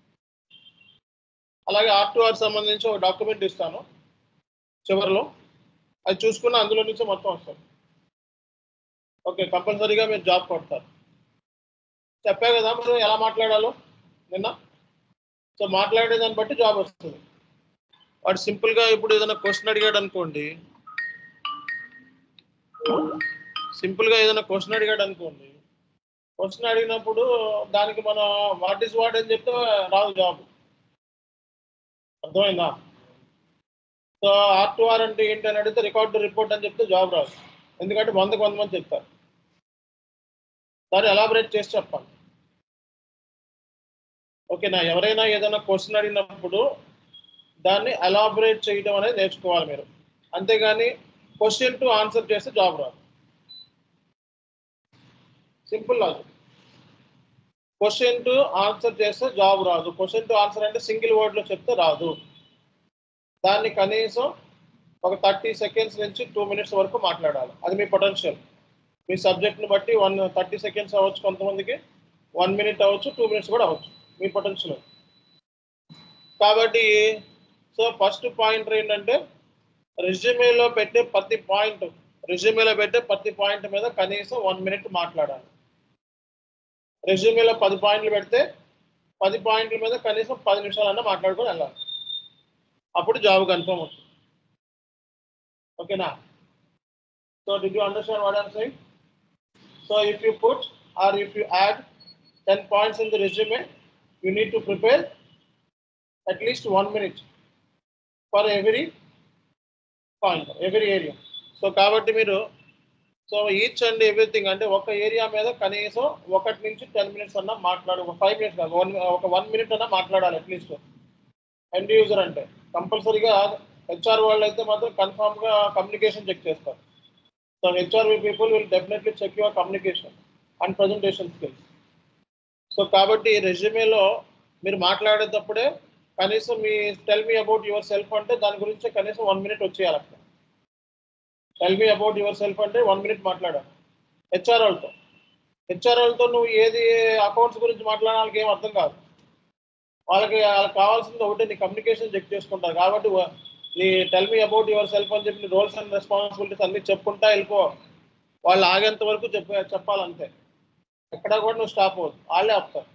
అలాగే R2R సంబంధించి ఒక డాక్యుమెంట్ ఇస్తాను చివరిలో, అది చూసుకున్న అందులో నుంచి మొత్తం వస్తాయి. ఓకే, కంపల్సరీగా మీరు జాబ్ కొడతారు. చెప్పా కదా మీరు ఎలా మాట్లాడాలో నిన్న. సో మాట్లాడే దాన్ని బట్టి జాబ్ వస్తుంది. వాడు సింపుల్గా ఇప్పుడు ఏదైనా క్వశ్చన్ అడిగాడు అనుకోండి, క్వశ్చన్ అడిగినప్పుడు దానికి మనం వాట్ ఈస్ వాట్ అని చెప్తే రాదు జాబ్. అర్థమైందా? సో R2R అంటే ఏంటి అని అడిగితే రికార్డ్ రిపోర్ట్ అని చెప్తే జాబ్ రాదు. ఎందుకంటే 100 మంది చెప్తారు. దాన్ని ఎలాబరేట్ చేసి చెప్పాలి. ఓకేనా? ఎవరైనా ఏదైనా క్వశ్చన్ అడిగినప్పుడు దాన్ని ఎలాబరేట్ చేయడం అనేది నేర్చుకోవాలి మీరు. అంతేగాని క్వశ్చన్ టు ఆన్సర్ చేస్తే జాబ్ రాదు. Simple logic. Question to answer చేస్తే జాబ్ రాదు. క్వశ్చన్ టు ఆన్సర్ అంటే సింగిల్ వర్డ్లో చెప్తే రాదు. దాన్ని కనీసం ఒక 30 సెకండ్స్ నుంచి 2 మినిట్స్ వరకు మాట్లాడాలి. అది మీ పొటెన్షియల్. మీ సబ్జెక్ట్ని బట్టి 30 సెకండ్స్ అవ్వచ్చు, కొంతమందికి 1 మినిట్ అవ్వచ్చు, 2 మినిట్స్ కూడా అవ్వచ్చు, మీ పొటెన్షియల్. కాబట్టి సో ఫస్ట్ పాయింట్ ఏంటంటే రెజ్యూమేలో పెట్టే ప్రతి పాయింట్ మీద కనీసం 1 మినిట్ మాట్లాడాలి. రెజ్యూమేలో 10 పాయింట్లు పెడితే 10 పాయింట్ల మీద కనీసం 10 నిమిషాలన్నా మాట్లాడుకొని వెళ్ళాలి. అప్పుడు జాబ్ కన్ఫర్మ్ అవుతుంది. ఓకేనా? So did you understand what I am saying? So if you put or if you add 10 points in the resume, you need to prepare at least 1 minute for every point, every area. So కాబట్టి మీరు so each and everything అంటే ఒక area మీద కనీసం 1 నుంచి 10 minutes అన్నా మాట్లాడు. 5 minutes కాదు, ఒక 1 మినిట్ అన్నా మాట్లాడాలి అట్లీస్ట్. ఎండ్ యూజర్ అంటే కంపల్సరీగా హెచ్ఆర్ వాళ్ళు అయితే మాత్రం కన్ఫామ్గా కమ్యూనికేషన్ చెక్ చేస్తారు. సో హెచ్ఆర్వి people will definitely check your communication and presentation skills. So కాబట్టి రెజ్యూమేలో మీరు మాట్లాడేటప్పుడే కనీసం మీ tell me about yourself అంటే దాని గురించి కనీసం 1 minute వచ్చేయాలి. అక్కడ tell me about yourself అంటే 1 minute మాట్లాడాలి హెచ్ఆర్ వాళ్ళతో నువ్వు ఏది అకౌంట్స్ గురించి మాట్లాడాలి వాళ్ళకి ఏం అర్థం కాదు. వాళ్ళకి కావాల్సింది ఒకటి నీ కమ్యూనికేషన్ చెక్ చేసుకుంటారు. కాబట్టి నీ tell me about yourself అని చెప్పి రోల్స్ అండ్ రెస్పాన్సిబిలిటీస్ అన్ని చెప్పుకుంటా వెళ్ళిపో. వాళ్ళు ఆగేంత వరకు చెప్పాలంతే. ఎక్కడా కూడా నువ్వు స్టాప్ అవ్వదు, వాళ్ళే ఆపుతారు.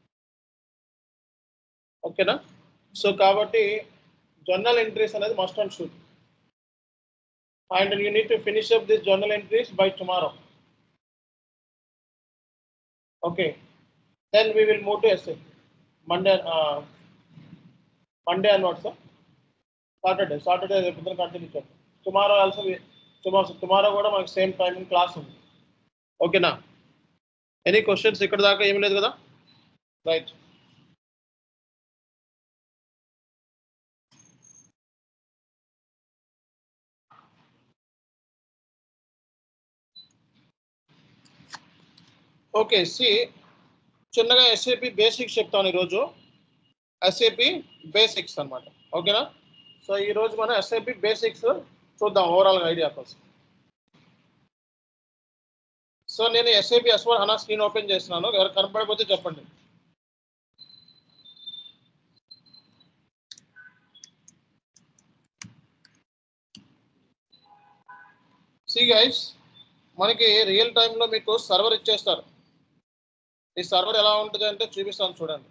ఓకేనా? సో కాబట్టి జర్నల్ ఎంట్రీస్ అనేది must and should. And you need to finish up this journal entries by tomorrow. Okay, then we will move to essay. Monday onwards, Saturday we continue. Tomorrow also tomorrow kuda manaku same timing class undi. Okay na? Any questions ikkada daaka em ledhu kada? Right. Okay, see చిన్నగా SAP basics చెప్తాను ఈరోజు. SAP basics అనమాట. ఓకేనా? So ఈరోజు మనం SAP basics చూద్దాం ఓవరాల్గా idea కోసం. సో నేను ఎస్ఏపి S/4HANA స్క్రీన్ ఓపెన్ చేస్తున్నాను. ఎవరు కనపడకపోతే చెప్పండి. సి గైస్, మనకి రియల్ టైంలో మీకు సర్వర్ ఇచ్చేస్తారు. ఈ సర్వర్ ఎలా ఉంటుంది అంటే చూపిస్తాను చూడండి.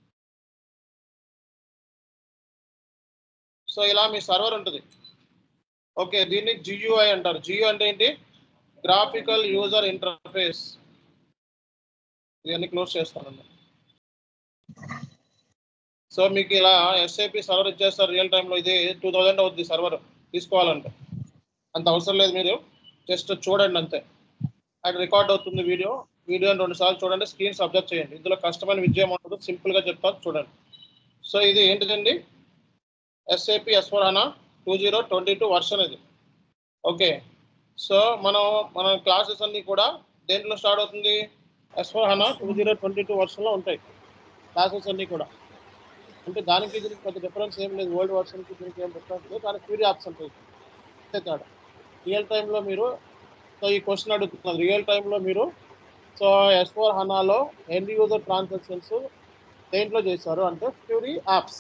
సో ఇలా మీ సర్వర్ ఉంటుంది. ఓకే, దీన్ని GUI అంటారు. GUI అంటే ఏంటి? Graphical user interface. ఇవన్నీ క్లోజ్ చేస్తానండి. సో మీకు ఇలా ఎస్ఏపి సర్వర్ ఇచ్చేస్తారు రియల్ టైంలో. ఇది 2000 అవుతుంది సర్వర్ తీసుకోవాలంటే. అంత అవసరం లేదు, మీరు జస్ట్ చూడండి అంతే. అక్కడ రికార్డ్ అవుతుంది వీడియోని 2 సార్లు చూడండి, స్క్రీన్స్ అబ్జర్వ్ చేయండి. ఇందులో కష్టమైన విజయం ఉంటుంది, సింపుల్గా చెప్తాను చూడండి. సో ఇది ఏంటిదండి? ఎస్ఏపి S/4HANA 2022 వర్షన్ ఇది. ఓకే, సో మన క్లాసెస్ అన్నీ కూడా దేంట్లో స్టార్ట్ అవుతుంది? S/4HANA 2022 వర్షన్లో ఉంటాయి క్లాసెస్ అన్నీ కూడా. అంటే దానికి దీనికి పెద్ద డిఫరెన్స్ ఏం లేదు. ఓల్డ్ వర్షన్కి దీనికి ఏం డిఫరెన్స్ లేదు, కానీ క్యూరీ యాప్స్ ఉంటాయి తేడా. రియల్ టైంలో మీరు సో ఈ క్వశ్చన్ అడుగుతున్నారు, రియల్ టైంలో మీరు సో S/4HANAలో ఎండ్ యూజర్ ట్రాన్సాక్షన్స్ దేంట్లో చేశారు అంటే క్యూరీ apps.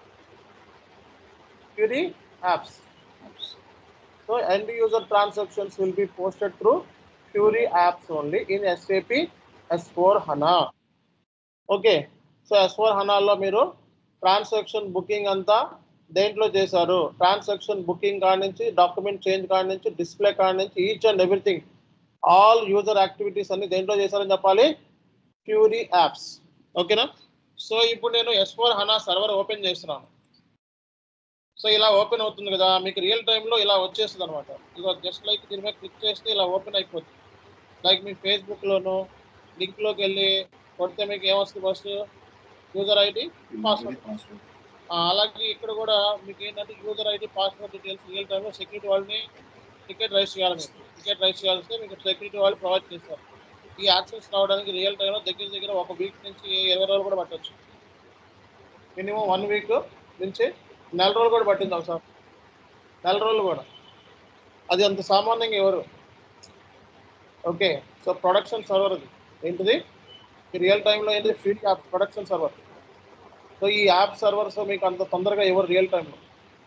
So end user transactions will be posted through Query apps only in SAP S/4HANA. Okay, so S/4HANA లో మీరు ట్రాన్సాక్షన్ బుకింగ్ అంతా దేంట్లో చేశారు? ట్రాన్సాక్షన్ బుకింగ్ కాడి నుంచి, డాక్యుమెంట్ చేంజ్ కాడి నుంచి, డిస్ప్లే కాడి నుంచి, each and everything, all user activities అన్ని దేంట్లో చేశారని చెప్పాలి? Curie apps. ఓకేనా? సో ఇప్పుడు నేను S/4HANA సర్వర్ ఓపెన్ చేస్తున్నాను. సో ఇలా ఓపెన్ అవుతుంది కదా, మీకు రియల్ టైంలో ఇలా వచ్చేస్తుంది అనమాట. ఇక జస్ట్ లైక్ దీని మీద క్లిక్ చేస్తే ఇలా ఓపెన్ అయిపోతుంది. లైక్ మీ ఫేస్బుక్లోనూ లింక్లోకి వెళ్ళి కొడితే మీకు ఏమొస్తుంది? First user ID, password. అలాగే ఇక్కడ కూడా మీకు ఏంటంటే user ID, password details real టైంలో సెక్యూరిటీ వాళ్ళని టికెట్ రైజ్ చేయాలి. టికెట్ రైజ్ చేయాల్సి మీకు సెక్యూరిటీ వాళ్ళు ప్రొవైడ్ చేస్తారు. ఈ యాక్సెస్ రావడానికి రియల్ టైంలో దగ్గర 1 వీక్ నుంచి 20 రోజులు కూడా పట్టవచ్చు. మినిమం 1 వీక్ నుంచి 4 రోజులు కూడా పట్టింది సార్. 4 రోజులు కూడా, అది అంత సామాన్యంగా ఎవరు. ఓకే, సో ప్రొడక్షన్ సర్వర్ అది ఏంటిది? రియల్ టైంలో ఏంటిది? Free app production server. So ఈ యాప్ సర్వర్స్ మీకు అంత తొందరగా ఎవరు రియల్ టైంలో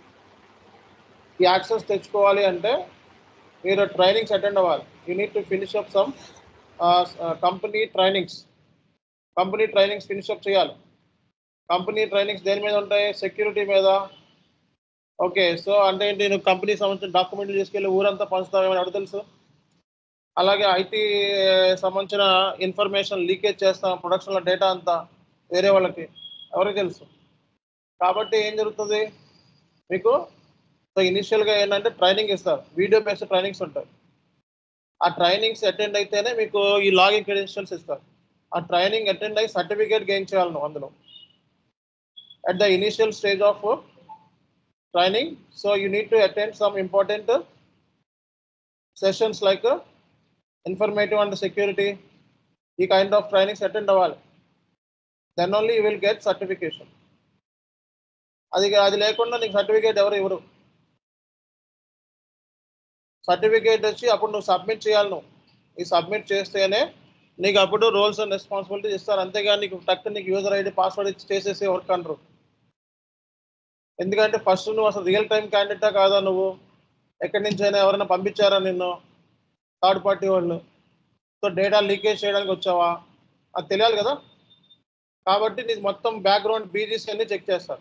ఈ యాక్సెస్ తెచ్చుకోవాలి అంటే మీరు ట్రైనింగ్స్ అటెండ్ అవ్వాలి. You need to finish up some company trainings finish up చేయాలి. కంపెనీ ట్రైనింగ్స్ దేని మీద ఉంటాయి? సెక్యూరిటీ మీద. ఓకే, సో అంటే ఏంటి? నేను కంపెనీ సంబంధించిన డాక్యుమెంట్లు తీసుకెళ్ళి ఊరంతా పంచుతామేమని ఎవరు తెలుసు? అలాగే ఐటీ సంబంధించిన ఇన్ఫర్మేషన్ లీకేజ్ చేస్తాం, ప్రొడక్షన్లో డేటా అంతా వేరే వాళ్ళకి ఎవరికి తెలుసు? కాబట్టి ఏం జరుగుతుంది మీకు? సో ఇనిషియల్గా ఏంటంటే ట్రైనింగ్ ఇస్తారు, వీడియో బేస్డ్ ట్రైనింగ్స్ ఉంటాయి. ఆ ట్రైనింగ్స్ అటెండ్ అయితేనే మీకు ఈ లాగిన్ క్రెడెన్షియల్స్ ఇస్తారు. ఆ ట్రైనింగ్ అటెండ్ అయ్యి సర్టిఫికేట్ గెయిన్ చేయాలి నువ్వు అందులో. at the initial stage of training. So you need to attend some important sessions like informative and security. ఈ kind of trainings attend అవ్వాలి. Then only you will get certification. అది లేకుండా నీకు certificate ఎవరు ఇవ్వరు. సర్టిఫికేట్ వచ్చి అప్పుడు నువ్వు సబ్మిట్ చేయాలి. నువ్వు ఈ సబ్మిట్ చేస్తేనే నీకు అప్పుడు రోల్స్ అండ్ రెస్పాన్సిబిలిటీస్ ఇస్తారు. అంతేగాని నీకు టక్ నీకు యూజర్ ఐడి పాస్వర్డ్ ఇచ్చి చేసేసి వర్క్ అనరు. ఎందుకంటే ఫస్ట్ నువ్వు అసలు రియల్ టైం క్యాండిడేటా కాదా, నువ్వు ఎక్కడి నుంచి అయినా ఎవరైనా పంపించారా నిన్ను థర్డ్ పార్టీ వాళ్ళు, సో డేటా లీకేజ్ చేయడానికి వచ్చావా అది తెలియాలి కదా. కాబట్టి నీకు మొత్తం బ్యాక్గ్రౌండ్ బీజీసీ అన్ని చెక్ చేస్తారు.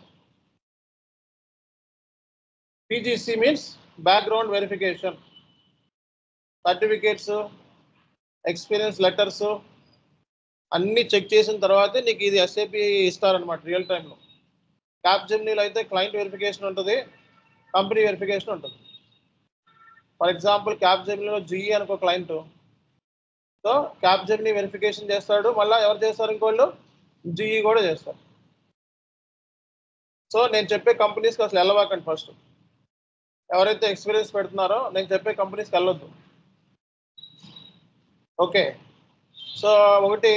BGC means background verification, certificates, experience letters అన్నీ చెక్ చేసిన తర్వాతే నీకు ఇది ఎస్ఏపి ఇస్తారనమాట రియల్ టైంలో. క్యాప్జెమినీలో అయితే క్లయింట్ వెరిఫికేషన్ ఉంటుంది, కంపెనీ వెరిఫికేషన్ ఉంటుంది. ఫర్ ఎగ్జాంపుల్ క్యాప్జెమినీలో జిఈ అనుకో క్లయింట్, సో క్యాప్జెమినీ వెరిఫికేషన్ చేస్తాడు, మళ్ళీ ఎవరు చేస్తారు ఇంకోళ్ళు జిఈ కూడా చేస్తారు. సో నేను చెప్పే కంపెనీస్కి అసలు వెళ్ళవాకండి. ఫస్ట్ ఎవరైతే ఎక్స్పీరియన్స్ పెడుతున్నారో నేను చెప్పే కంపెనీస్కి వెళ్ళొద్దు. ఓకే, సో ఒకటి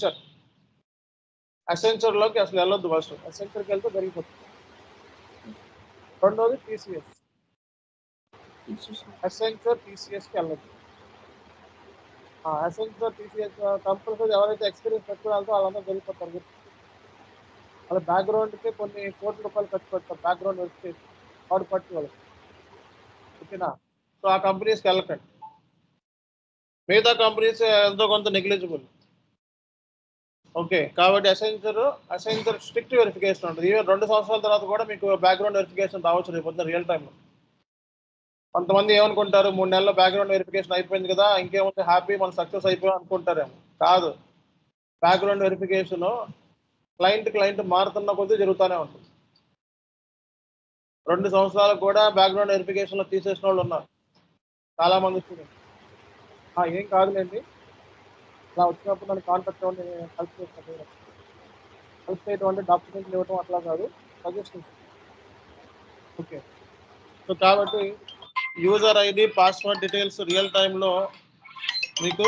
అసెంచర్లోకి అసలు వెళ్ళొద్దు. ఫస్ట్ అసెంచర్కి వెళ్తే జరిగిపోతుంది. రెండోది టీసీఎస్, అసెంచర్ టీసీఎస్కి వెళ్ళొద్దు. అసెంచర్ టీసీఎస్ కంపల్సరీ ఎవరైతే ఎక్స్పీరియన్స్ పెట్టుకోవాలంటే వాళ్ళందరూ జరిగిపోతారు. వాళ్ళ బ్యాక్గ్రౌండ్కి కొన్ని కోట్ల రూపాయలు ఖర్చు పెడతారు బ్యాక్గ్రౌండ్ వెరిఫికేషన్ థర్డ్ పార్టీ వాళ్ళకి. ఓకేనా, సో ఆ కంపెనీస్కి వెళ్ళకండి. మిగతా కంపెనీస్ ఎంతో కొంత నెగ్లిజిబుల్. ఓకే, కాబట్టి అసెంచర్ స్ట్రిక్ట్ వెరిఫికేషన్ ఉంటుంది. ఈవెన్ 2 సంవత్సరాల తర్వాత కూడా మీకు బ్యాక్గ్రౌండ్ వెరిఫికేషన్ రావచ్చు రేపు రియల్ టైంలో. కొంతమంది ఏమనుకుంటారు 3 నెలల బ్యాక్గ్రౌండ్ వెరిఫికేషన్ అయిపోయింది కదా ఇంకేముంది హ్యాపీ మనం సక్సెస్ అయిపోయాం అనుకుంటారేమో. కాదు, బ్యాక్గ్రౌండ్ వెరిఫికేషన్ క్లయింట్ మారుతున్న కొద్దీ జరుగుతూనే ఉంటుంది. 2 సంవత్సరాలకు కూడా బ్యాక్గ్రౌండ్ వెరిఫికేషన్లో తీసేసిన వాళ్ళు ఉన్నారు చాలామంది స్టూడెంట్స్. ఏం కాదులేండి, అలా వచ్చినప్పుడు నన్ను కాంటాక్ట్ అవ్వండి, నేను హెల్ప్ చేస్తాను. హెల్ప్ చేయడం అంటే డాక్యుమెంట్లు ఇవ్వడం అట్లా కాదు, సజెషన్. ఓకే, సో కాబట్టి user ID password details real టైంలో మీకు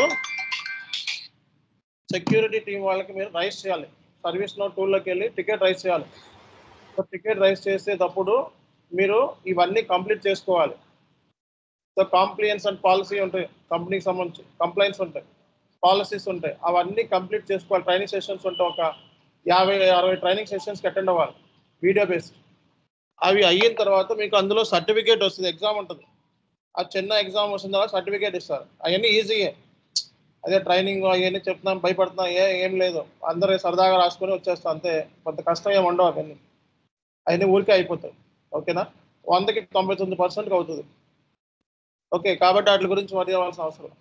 సెక్యూరిటీ టీం వాళ్ళకి మీరు రైస్ చేయాలి. సర్వీస్ నో టూల్లోకి వెళ్ళి టికెట్ రైస్ చేయాలి. సో టికెట్ రైస్ చేసేటప్పుడు మీరు ఇవన్నీ కంప్లీట్ చేసుకోవాలి. సో కాంప్లియన్స్ అండ్ పాలసీ ఉంటాయి, కంపెనీకి సంబంధించి కంప్లైంట్స్ ఉంటాయి, పాలసీస్ ఉంటాయి, అవన్నీ కంప్లీట్ చేసుకోవాలి. ట్రైనింగ్ సెషన్స్ ఉంటాయి, ఒక 50-60 ట్రైనింగ్ సెషన్స్కి అటెండ్ అవ్వాలి వీడియో బేస్డ్. అవి అయిన తర్వాత మీకు అందులో సర్టిఫికేట్ వస్తుంది, ఎగ్జామ్ ఉంటుంది. ఆ చిన్న ఎగ్జామ్ వచ్చిన తర్వాత సర్టిఫికేట్ ఇస్తారు. అవన్నీ ఈజీయే, అదే ట్రైనింగ్ అవన్నీ చెప్తున్నాం భయపడుతున్నాం ఏం లేదు, అందరూ సరదాగా రాసుకొని వచ్చేస్తాం అంతే, కొంత కష్టం ఏమి ఉండవు. అవన్నీ ఊరికే అయిపోతాయి. ఓకేనా, 100కి 99% అవుతుంది. ఓకే, కాబట్టి వాటి గురించి వరి అవ్వాల్సిన అవసరం.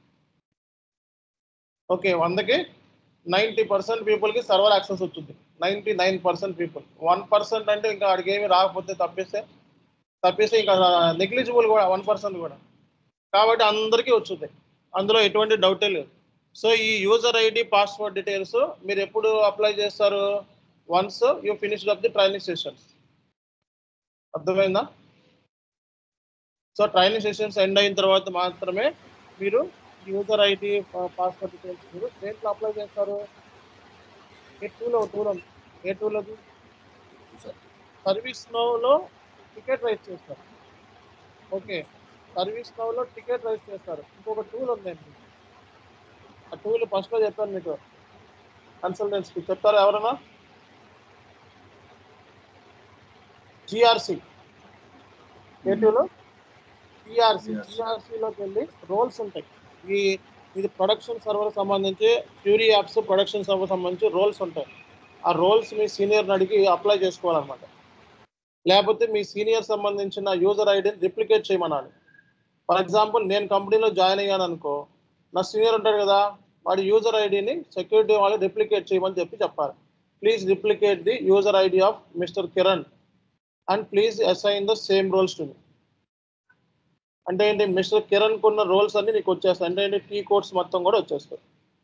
ఓకే, 100కి 90% పీపుల్కి సర్వర్ యాక్సెస్ వచ్చింది, 99% పీపుల్. 1% అంటే ఇంకా వాడికి ఏమి రాకపోతే తప్పిస్తే ఇంకా నెగ్లిజిబుల్ కూడా 1% కూడా. కాబట్టి అందరికీ వచ్చింది, అందులో ఎటువంటి డౌటే లేదు. సో ఈ యూజర్ ఐడి పాస్వర్డ్ డీటెయిల్స్ మీరు ఎప్పుడు అప్లై చేస్తారు? Once you finished up the training sessions. అర్థమైందా? సో ట్రైనింగ్ సెషన్స్ ఎండ్ అయిన తర్వాత మాత్రమే మీరు యూజర్ ఐడి పాస్వర్డ్ డీటెయిల్స్ మీరు దేంట్లో అప్లై చేస్తారు? ఏ టూల్ ఉంది, ఏ టూల్ అది? సర్వీస్ నౌలో టికెట్ రైజ్ చేస్తారు. ఓకే, సర్వీస్ నౌలో టికెట్ రైజ్ చేస్తారు. ఇంకొక టూల్ ఉందండి, ఆ టూల్ ఫస్ట్లో చెప్పాను మీకు, కన్సల్టెన్సీకి చెప్తారా ఎవరైనా? జిఆర్సి, ఏ టూల్? జిఆర్సీలోకి వెళ్ళి రోల్స్ ఉంటాయి. ఇది ప్రొడక్షన్ సర్వర్ సంబంధించి, క్యూరీ యాప్స్ ప్రొడక్షన్ సర్వర్ సంబంధించి రోల్స్ ఉంటాయి. ఆ రోల్స్ మీ సీనియర్ని అడిగి అప్లై చేసుకోవాలన్నమాట. లేకపోతే మీ సీనియర్ సంబంధించిన యూజర్ ఐడిని రిప్లికేట్ చేయమనాలి. ఫర్ ఎగ్జాంపుల్ నేను కంపెనీలో జాయిన్ అయ్యాను అనుకో, నా సీనియర్ ఉంటాడు కదా, వాడి యూజర్ ఐడిని సెక్యూరిటీ వాళ్ళు రిప్లికేట్ చేయమని చెప్పాలి. Please replicate the user ID of Mr Kiran and please assign the same roles to me. అంటే ఏంటి, మిస్టర్ కిరణ్ కున్న రోల్స్ అన్ని నీకు వచ్చేస్తాయి. అంటే ఏంటి, కీ కోడ్స్ మొత్తం కూడా వచ్చేస్తాయి.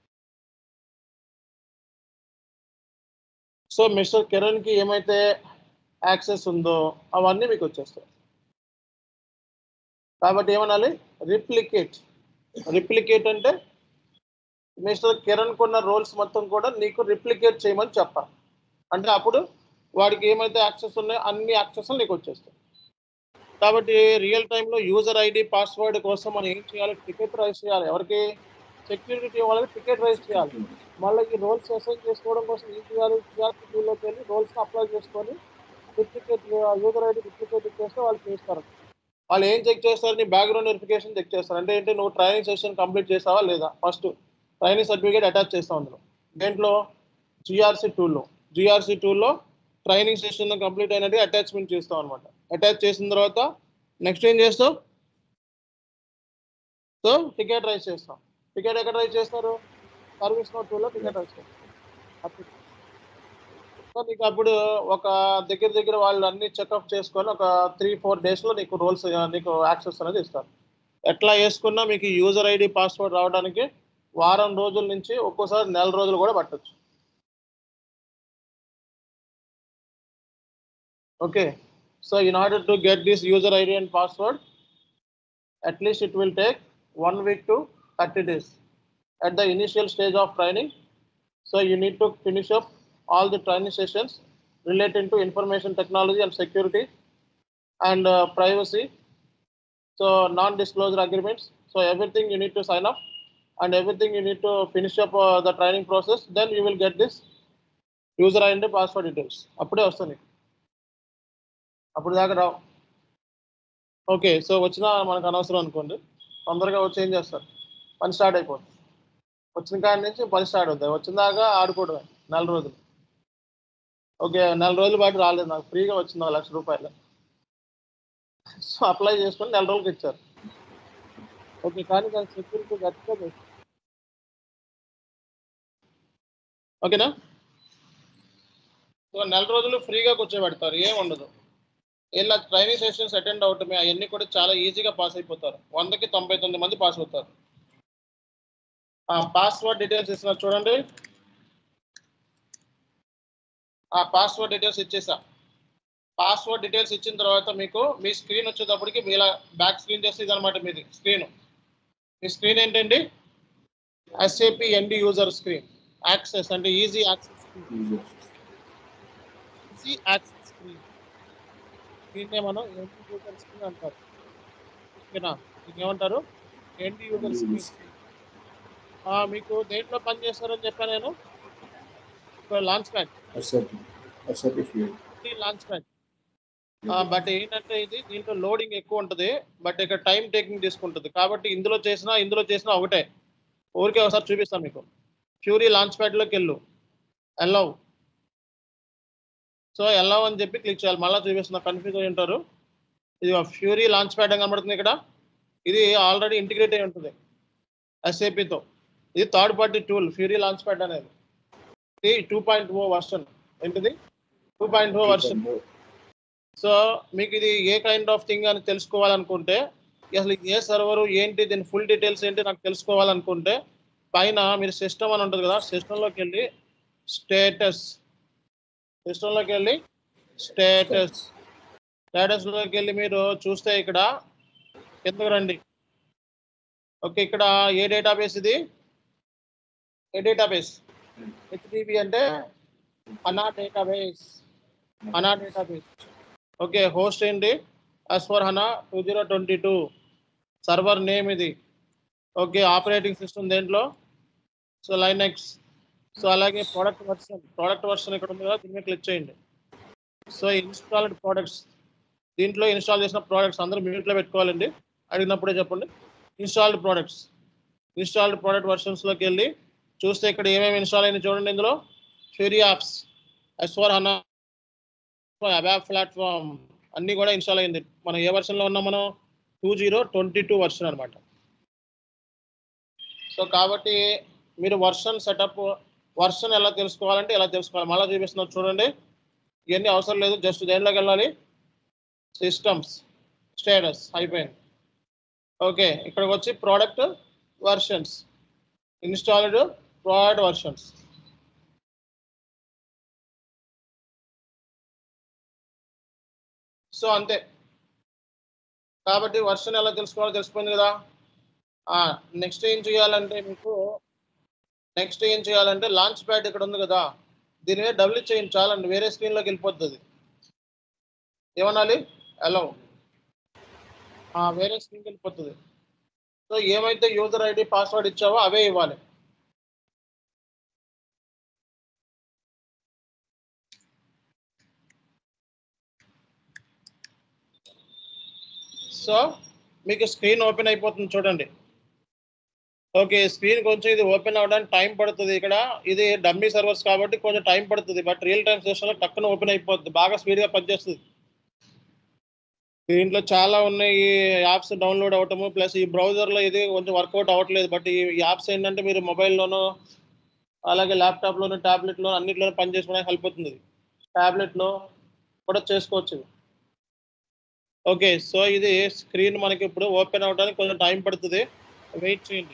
సో మిస్టర్ కిరణ్కి ఏమైతే యాక్సెస్ ఉందో అవన్నీ మీకు వచ్చేస్తాయి. కాబట్టి ఏమనాలి? రిప్లికేట్ అంటే మిస్టర్ కిరణ్ కొన్న రోల్స్ మొత్తం కూడా నీకు రిప్లికేట్ చేయమని చెప్పాలి. అంటే అప్పుడు వాడికి ఏమైతే యాక్సెస్ ఉన్నాయో అన్ని యాక్సెస్లు నీకు వచ్చేస్తాయి. కాబట్టి రియల్ టైంలో యూజర్ ఐడి పాస్వర్డ్ కోసం మనం ఏం చేయాలి? టికెట్ రైజ్ చేయాలి. ఎవరికి? సెక్యూరిటీ టీం వాళ్ళకి టికెట్ రైజ్ చేయాలి. మళ్ళీ ఈ రోల్స్ అసైన్ చేసుకోవడం కోసం ఏం చేయాలి? జిఆర్పి టూల్లోకి వెళ్ళి రోల్స్ని అప్లై చేసుకొని రిప్లికేట్ యూజర్ ఐడి రిప్లికేట్ చేస్తే వాళ్ళు చేస్తారు. వాళ్ళు ఏం చెక్ చేస్తారు? నీ బ్యాక్గ్రౌండ్ వెరిఫికేషన్ చెక్ చేస్తారు. అంటే ఏంటి? నువ్వు ట్రైనింగ్ సెషన్ కంప్లీట్ చేసావా లేదా? ఫస్ట్ ట్రైనింగ్ సర్టిఫికేట్ అటాచ్ చేస్తావు అందులో. దేంట్లో? జిఆర్సి టూల్లో ట్రైనింగ్ సెషన్ కంప్లీట్ అయినట్టు అటాచ్మెంట్ చేస్తావు అనమాట. అటాచ్ చేసిన తర్వాత నెక్స్ట్ ఏం చేస్తావు? సో టికెట్ రైజ్ చేస్తాం. టికెట్ ఎక్కడ రైజ్ చేస్తారు? సర్వీస్ నోట్ టూల్లో టికెట్ రైజ్ చేస్తారు. సో నీకు అప్పుడు ఒక దగ్గర వాళ్ళు అన్ని చెకప్ చేసుకొని ఒక 3-4 డేస్లో నీకు రోల్స్ నీకు యాక్సెస్ అనేది ఇస్తారు. ఎట్లా వేసుకున్నా మీకు యూజర్ ఐడి పాస్వర్డ్ రావడానికి వారం రోజుల నుంచి ఒక్కోసారి నెల రోజులు కూడా పట్టొచ్చు. Okay, so in order to get this user ID and password at least it will take 1 week to 30 days at the initial stage of training. So you need to finish up all the training sessions relating to information technology and security and privacy. So non-disclosure agreements. So everything you need to sign up and everything you need to finish up the training process. Then you will get this user ID and password details. అప్పుడే వస్తుంది. అప్పుడు దాకా రావు. Okay, so వచ్చినా మనకు అనవసరం అనుకోండి. తొందరగా వచ్చి ఏం చేస్తారు? పని స్టార్ట్ అయిపోతుంది. వచ్చిన కాడి నుంచి పని స్టార్ట్ అవుతుంది. వచ్చిన దాకా ఆడుకోవడమే నెల రోజులు. ఓకే, నెల రోజుల పాటు రాలేదు, నాకు ఫ్రీగా వచ్చింది 1 లక్ష రూపాయలు. సో అప్లై చేసుకొని నెల రోజులకి ఇచ్చారు. ఓకే, కానీ దాని సెక్యూరిటీ గట్టిగా చేస్తారు. ఓకేనా? సో నెల రోజులు ఫ్రీగా కూర్చోబెడతారు, ఏం ఉండదు. ఇలా ట్రైనింగ్ సెషన్స్ అటెండ్ అవటమే, అవన్నీ కూడా చాలా ఈజీగా పాస్ అయిపోతారు. 100కి 99 మంది పాస్ అవుతారు. పాస్వర్డ్ డీటెయిల్స్ ఇస్తున్నారు చూడండి. ఆ పాస్వర్డ్ డీటెయిల్స్ ఇచ్చేసా. పాస్వర్డ్ డీటెయిల్స్ ఇచ్చిన తర్వాత మీకు మీ స్క్రీన్ వచ్చేటప్పటికి మీ ఇలా బ్యాక్ స్క్రీన్ చేస్తే ఇదనమాట మీది స్క్రీన్. మీ స్క్రీన్ ఏంటండి? SAP end user screen. Access అంటే ఈజీ యాక్సెస్ స్క్రీన్. దీన్నే మనం ఎండ్ యూజర్ స్క్రీన్ అంటారు. ఓకేనా? దీన్ని ఏమంటారు? End user screen. మీకు దేంట్లో పని చేస్తారని చెప్పాను నేను? Launch pad, launch pad. But ఏంటంటే ఇది దీంట్లో లోడింగ్ ఎక్కువ ఉంటుంది, బట్ ఇక్కడ టైం టేకింగ్ తీసుకుంటుంది. కాబట్టి ఇందులో చేసినా ఒకటే. ఊరికే ఒకసారి చూపిస్తాను మీకు. ఫ్యూరీ లాంచ్ ప్యాడ్లోకి ఎల్లౌ. సో ఎల్లౌ అని చెప్పి క్లిక్ చేయాలి. మళ్ళీ చూపిస్తున్నా, కన్ఫ్యూజ్ అయి ఉంటారు. ఇది ఫ్యూరీ లాంచ్ ప్యాడ్ అని కనబడుతుంది ఇక్కడ. ఇది ఆల్రెడీ ఇంటిగ్రేట్ అయి ఉంటుంది SAPతో. ఇది third party tool Fiori launch pad అనేది. ఇది 2.0 వర్షన్. ఏంటిది? 2.0 వర్షన్. సో మీకు ఇది ఏ కైండ్ ఆఫ్ థింగ్ అని తెలుసుకోవాలనుకుంటే, అసలు ఏ సర్వరు ఏంటి, దీని ఫుల్ డీటెయిల్స్ ఏంటి నాకు తెలుసుకోవాలనుకుంటే, పైన మీరు సిస్టమ్ అని ఉంటుంది కదా, సిస్టంలోకి వెళ్ళి స్టేటస్లోకి వెళ్ళి మీరు చూస్తే ఇక్కడ కిందకు రండి. ఓకే, ఇక్కడ ఏ డేటాబేస్ ఇది? ఏ డేటాబేస్? HDB అంటే హనా డేటాబేస్. ఓకే, హోస్ట్ ఏంటి? S/4HANA 2022. సర్వర్ నేమ్ ఇది. ఓకే, ఆపరేటింగ్ సిస్టమ్ దేంట్లో? So Linux. సో అలాగే ప్రోడక్ట్ వర్షన్ ఇక్కడ ఉంది కదా, దీని మీద క్లిక్ చేయండి. సో ఇన్స్టాల్డ్ ప్రోడక్ట్స్, దీంట్లో ఇన్స్టాల్ చేసిన ప్రోడక్ట్స్ అందరూ మ్యూట్లో పెట్టుకోవాలండి, అడిగినప్పుడే చెప్పండి. ఇన్స్టాల్డ్ ప్రోడక్ట్ వర్షన్స్లోకి వెళ్ళి చూస్తే ఇక్కడ ఏమేమి ఇన్స్టాల్ అయింది చూడండి. ఇందులో ఫ్యూరీ యాప్స్, S/4HANA, అబాప్ ప్లాట్ఫామ్ అన్నీ కూడా ఇన్స్టాల్ అయింది. మనం ఏ వర్షన్లో ఉన్నాం? మనం 2022 వర్షన్ అనమాట. సో కాబట్టి మీరు వర్షన్ ఎలా తెలుసుకోవాలంటే ఎలా తెలుసుకోవాలి మళ్ళీ చూపిస్తున్నారు చూడండి. ఇవన్నీ అవసరం లేదు, జస్ట్ దేనిలోకి వెళ్ళాలి? సిస్టమ్స్, స్టేటస్ అయిపోయింది. ఓకే, ఇక్కడికి వచ్చి product versions, installed product versions. So అంతే. కాబట్టి వర్షన్ ఎలా తెలుసుకోవాలో తెలిసిపోయింది కదా. నెక్స్ట్ ఏం చేయాలంటే లాంచ్ ప్యాడ్ ఇక్కడ ఉంది కదా, దీని మీద డబుల్ చేయండి చాలండి, వేరే స్క్రీన్లోకి వెళ్ళిపోతుంది. ఏమనాలి? అలౌ. వేరే స్క్రీన్కి వెళ్ళిపోతుంది. సో ఏమైతే యూజర్ ఐడి పాస్వర్డ్ ఇచ్చావో అవే ఇవ్వాలి. సో మీకు స్క్రీన్ ఓపెన్ అయిపోతుంది చూడండి. ఓకే, స్క్రీన్ కొంచెం ఇది ఓపెన్ అవ్వడానికి టైం పడుతుంది. ఇక్కడ ఇది డమ్మీ సర్వర్స్ కాబట్టి కొంచెం టైం పడుతుంది, బట్ రియల్ టైం సెషన్లో టక్కున ఓపెన్ అయిపోతుంది, బాగా స్పీడ్గా పనిచేస్తుంది. దీంట్లో చాలా ఉన్నాయి యాప్స్ డౌన్లోడ్ అవ్వటము, ప్లస్ ఈ బ్రౌజర్లో ఇది కొంచెం వర్కౌట్ అవ్వట్లేదు. బట్ ఈ యాప్స్ ఏంటంటే మీరు మొబైల్లోనూ అలాగే ల్యాప్టాప్లోను ట్యాబ్లెట్లో అన్నింటిలోనూ పనిచేసుకోవడానికి హెల్ప్ అవుతుంది. ట్యాబ్లెట్లో కూడా చేసుకోవచ్చు. ఓకే, సో ఇది స్క్రీన్ మనకి ఇప్పుడు ఓపెన్ అవ్వడానికి కొంచెం టైం పడుతుంది, వెయిట్ చేయండి.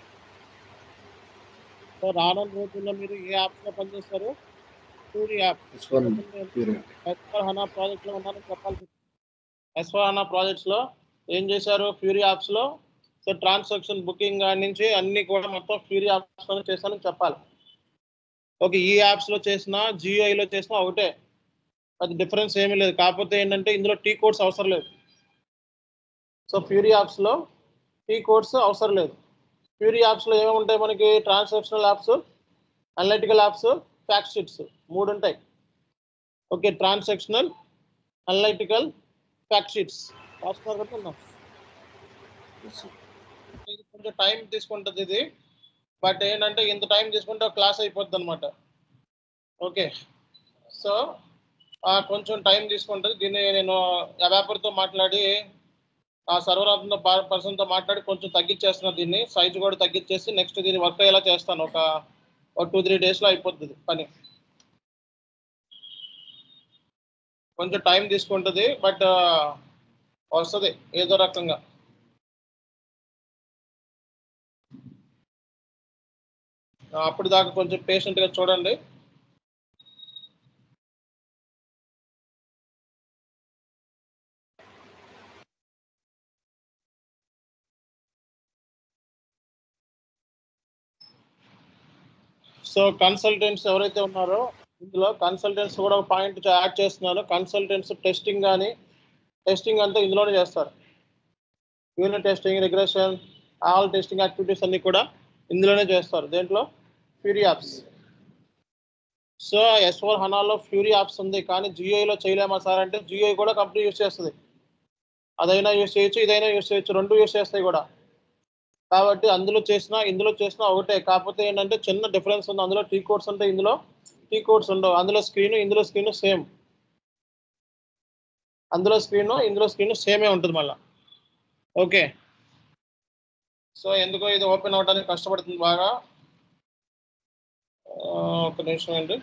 సో రానున్న రోజుల్లో మీరు ఏ యాప్స్లో పనిచేస్తారు? Fury app. S/4HANA ప్రాజెక్ట్లో ఉన్నారని చెప్పాల్సి. S/4HANA ప్రాజెక్ట్స్లో ఏం చేశారు? ఫ్యూరీ యాప్స్లో సో ట్రాన్సాక్షన్ బుకింగ్ నుంచి అన్ని కూడా మొత్తం ఫ్యూరీ యాప్స్లో చేస్తానని చెప్పాలి. ఓకే, ఈ యాప్స్లో చేసినా జిఐలో చేసినా ఒకటే, అది డిఫరెన్స్ ఏమీ లేదు. కాకపోతే ఏంటంటే ఇందులో టీ కోడ్స్ అవసరం లేదు. సో ఫ్యూరీ యాప్స్లో టీ కోడ్స్ అవసరం లేదు. ఫ్యూరీ యాప్స్లో ఏమేమి ఉంటాయి మనకి? Transactional apps, analytical apps, fact sheets 3 ఉంటాయి. Okay, transactional, analytical, fact sheets రాసుకున్నారు కదా. ఇది కొంచెం టైం తీసుకుంటుంది ఇది, బట్ ఏంటంటే ఇంత టైం తీసుకుంటే క్లాస్ అయిపోద్ది అనమాట. ఓకే, సో కొంచెం టైం తీసుకుంటుంది. దీన్ని నేను అవాపర్తో మాట్లాడి ఆ సర్వర్ ఆఫ్ పర్సన్తో మాట్లాడి కొంచెం తగ్గించేస్తున్నాను, దీన్ని సైజు కూడా తగ్గించేసి నెక్స్ట్ దీన్ని వర్క్ అయ్యేలా చేస్తాను. ఒక 2-3 డేస్లో అయిపోతుంది పని. కొంచెం టైం తీసుకుంటుంది, బట్ వస్తుంది ఏదో రకంగా. అప్పుడు దాకా కొంచెం పేషెంట్గా చూడండి. సో కన్సల్టెంట్స్ ఎవరైతే ఉన్నారో ఇందులో కన్సల్టెంట్స్ కూడా ఒక పాయింట్ యాడ్ చేస్తున్నారు. కన్సల్టెంట్స్ టెస్టింగ్ అంతా ఇందులోనే చేస్తారు. Unit testing, regression, all testing activities అన్ని కూడా ఇందులోనే చేస్తారు. దేంట్లో? Fiori apps. సో S/4HANAలో ఫ్యూరీ యాప్స్ ఉంది, కానీ జిఐలో చేయలేమా సార్ అంటే జిఐ కూడా కంపెనీ యూస్ చేస్తుంది. అదైనా యూస్ చేయొచ్చు, ఇదైనా యూస్ చేయొచ్చు, 2 యూస్ చేస్తాయి కూడా. కాబట్టి అందులో చేసినా ఇందులో చేసినా ఒకటే. కాకపోతే ఏంటంటే చిన్న డిఫరెన్స్ ఉంది. అందులో టీ కోడ్స్ ఉంటాయి, ఇందులో టీ కోడ్స్ ఉండవు. అందులో స్క్రీన్, ఇందులో స్క్రీన్ సేమ్. అందులో స్క్రీన్, ఇందులో స్క్రీన్ సేమే ఉంటుంది మళ్ళీ. ఓకే, సో ఎందుకో ఇది ఓపెన్ అవ్వడానికి కష్టపడుతుంది బాగా. ఒక నిమిషం అండి.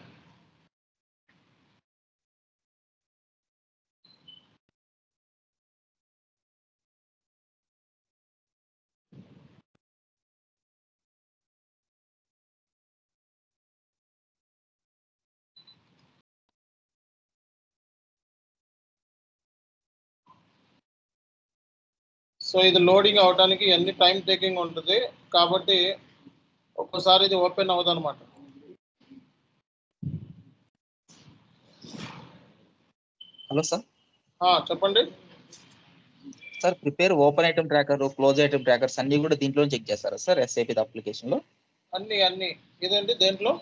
సో ఇది లోడింగ్ అవడానికి ఎన్ని టైం టేకింగ్ ఉంటుంది, కాబట్టి ఒక్కోసారి ఇది ఓపెన్ అవ్వదు అనమాట. Hello sir. చెప్పండి sir, prepare open item tracker, close item trackers అన్ని కూడా దీంట్లో చెక్ చేస్తారా సార్ SAP అప్లికేషన్ లో? అన్ని ఇదండి దేంట్లో?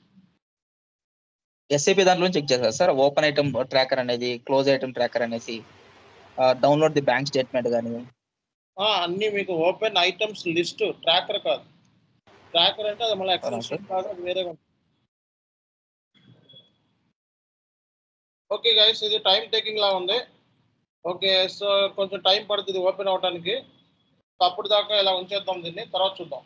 SAP దాంట్లో చెక్ చేస్తారా సార్? ఓపెన్ ఐటమ్ ట్రాకర్ అనేది, క్లోజ్ ఐటమ్ ట్రాకర్ అనేసి, డౌన్లోడ్ ది బ్యాంక్ స్టేట్మెంట్ కానీ అన్ని మీకు ఓపెన్ ఐటమ్స్ లిస్ట్ ట్రాకర్ కాదు. ట్రాకర్ అంటే అది మళ్ళీ ఎక్సెప్షన్ కాదు, అది వేరేగా ఉంటుంది. ఓకే గైస్, ఇది టైం టేకింగ్ లా ఉంది. ఓకే, సో కొంచెం టైం పడుతుంది ఓపెన్ అవడానికి. అప్పుడు దాకా ఇలా ఉంచేద్దాం, దీన్ని తర్వాత చూద్దాం.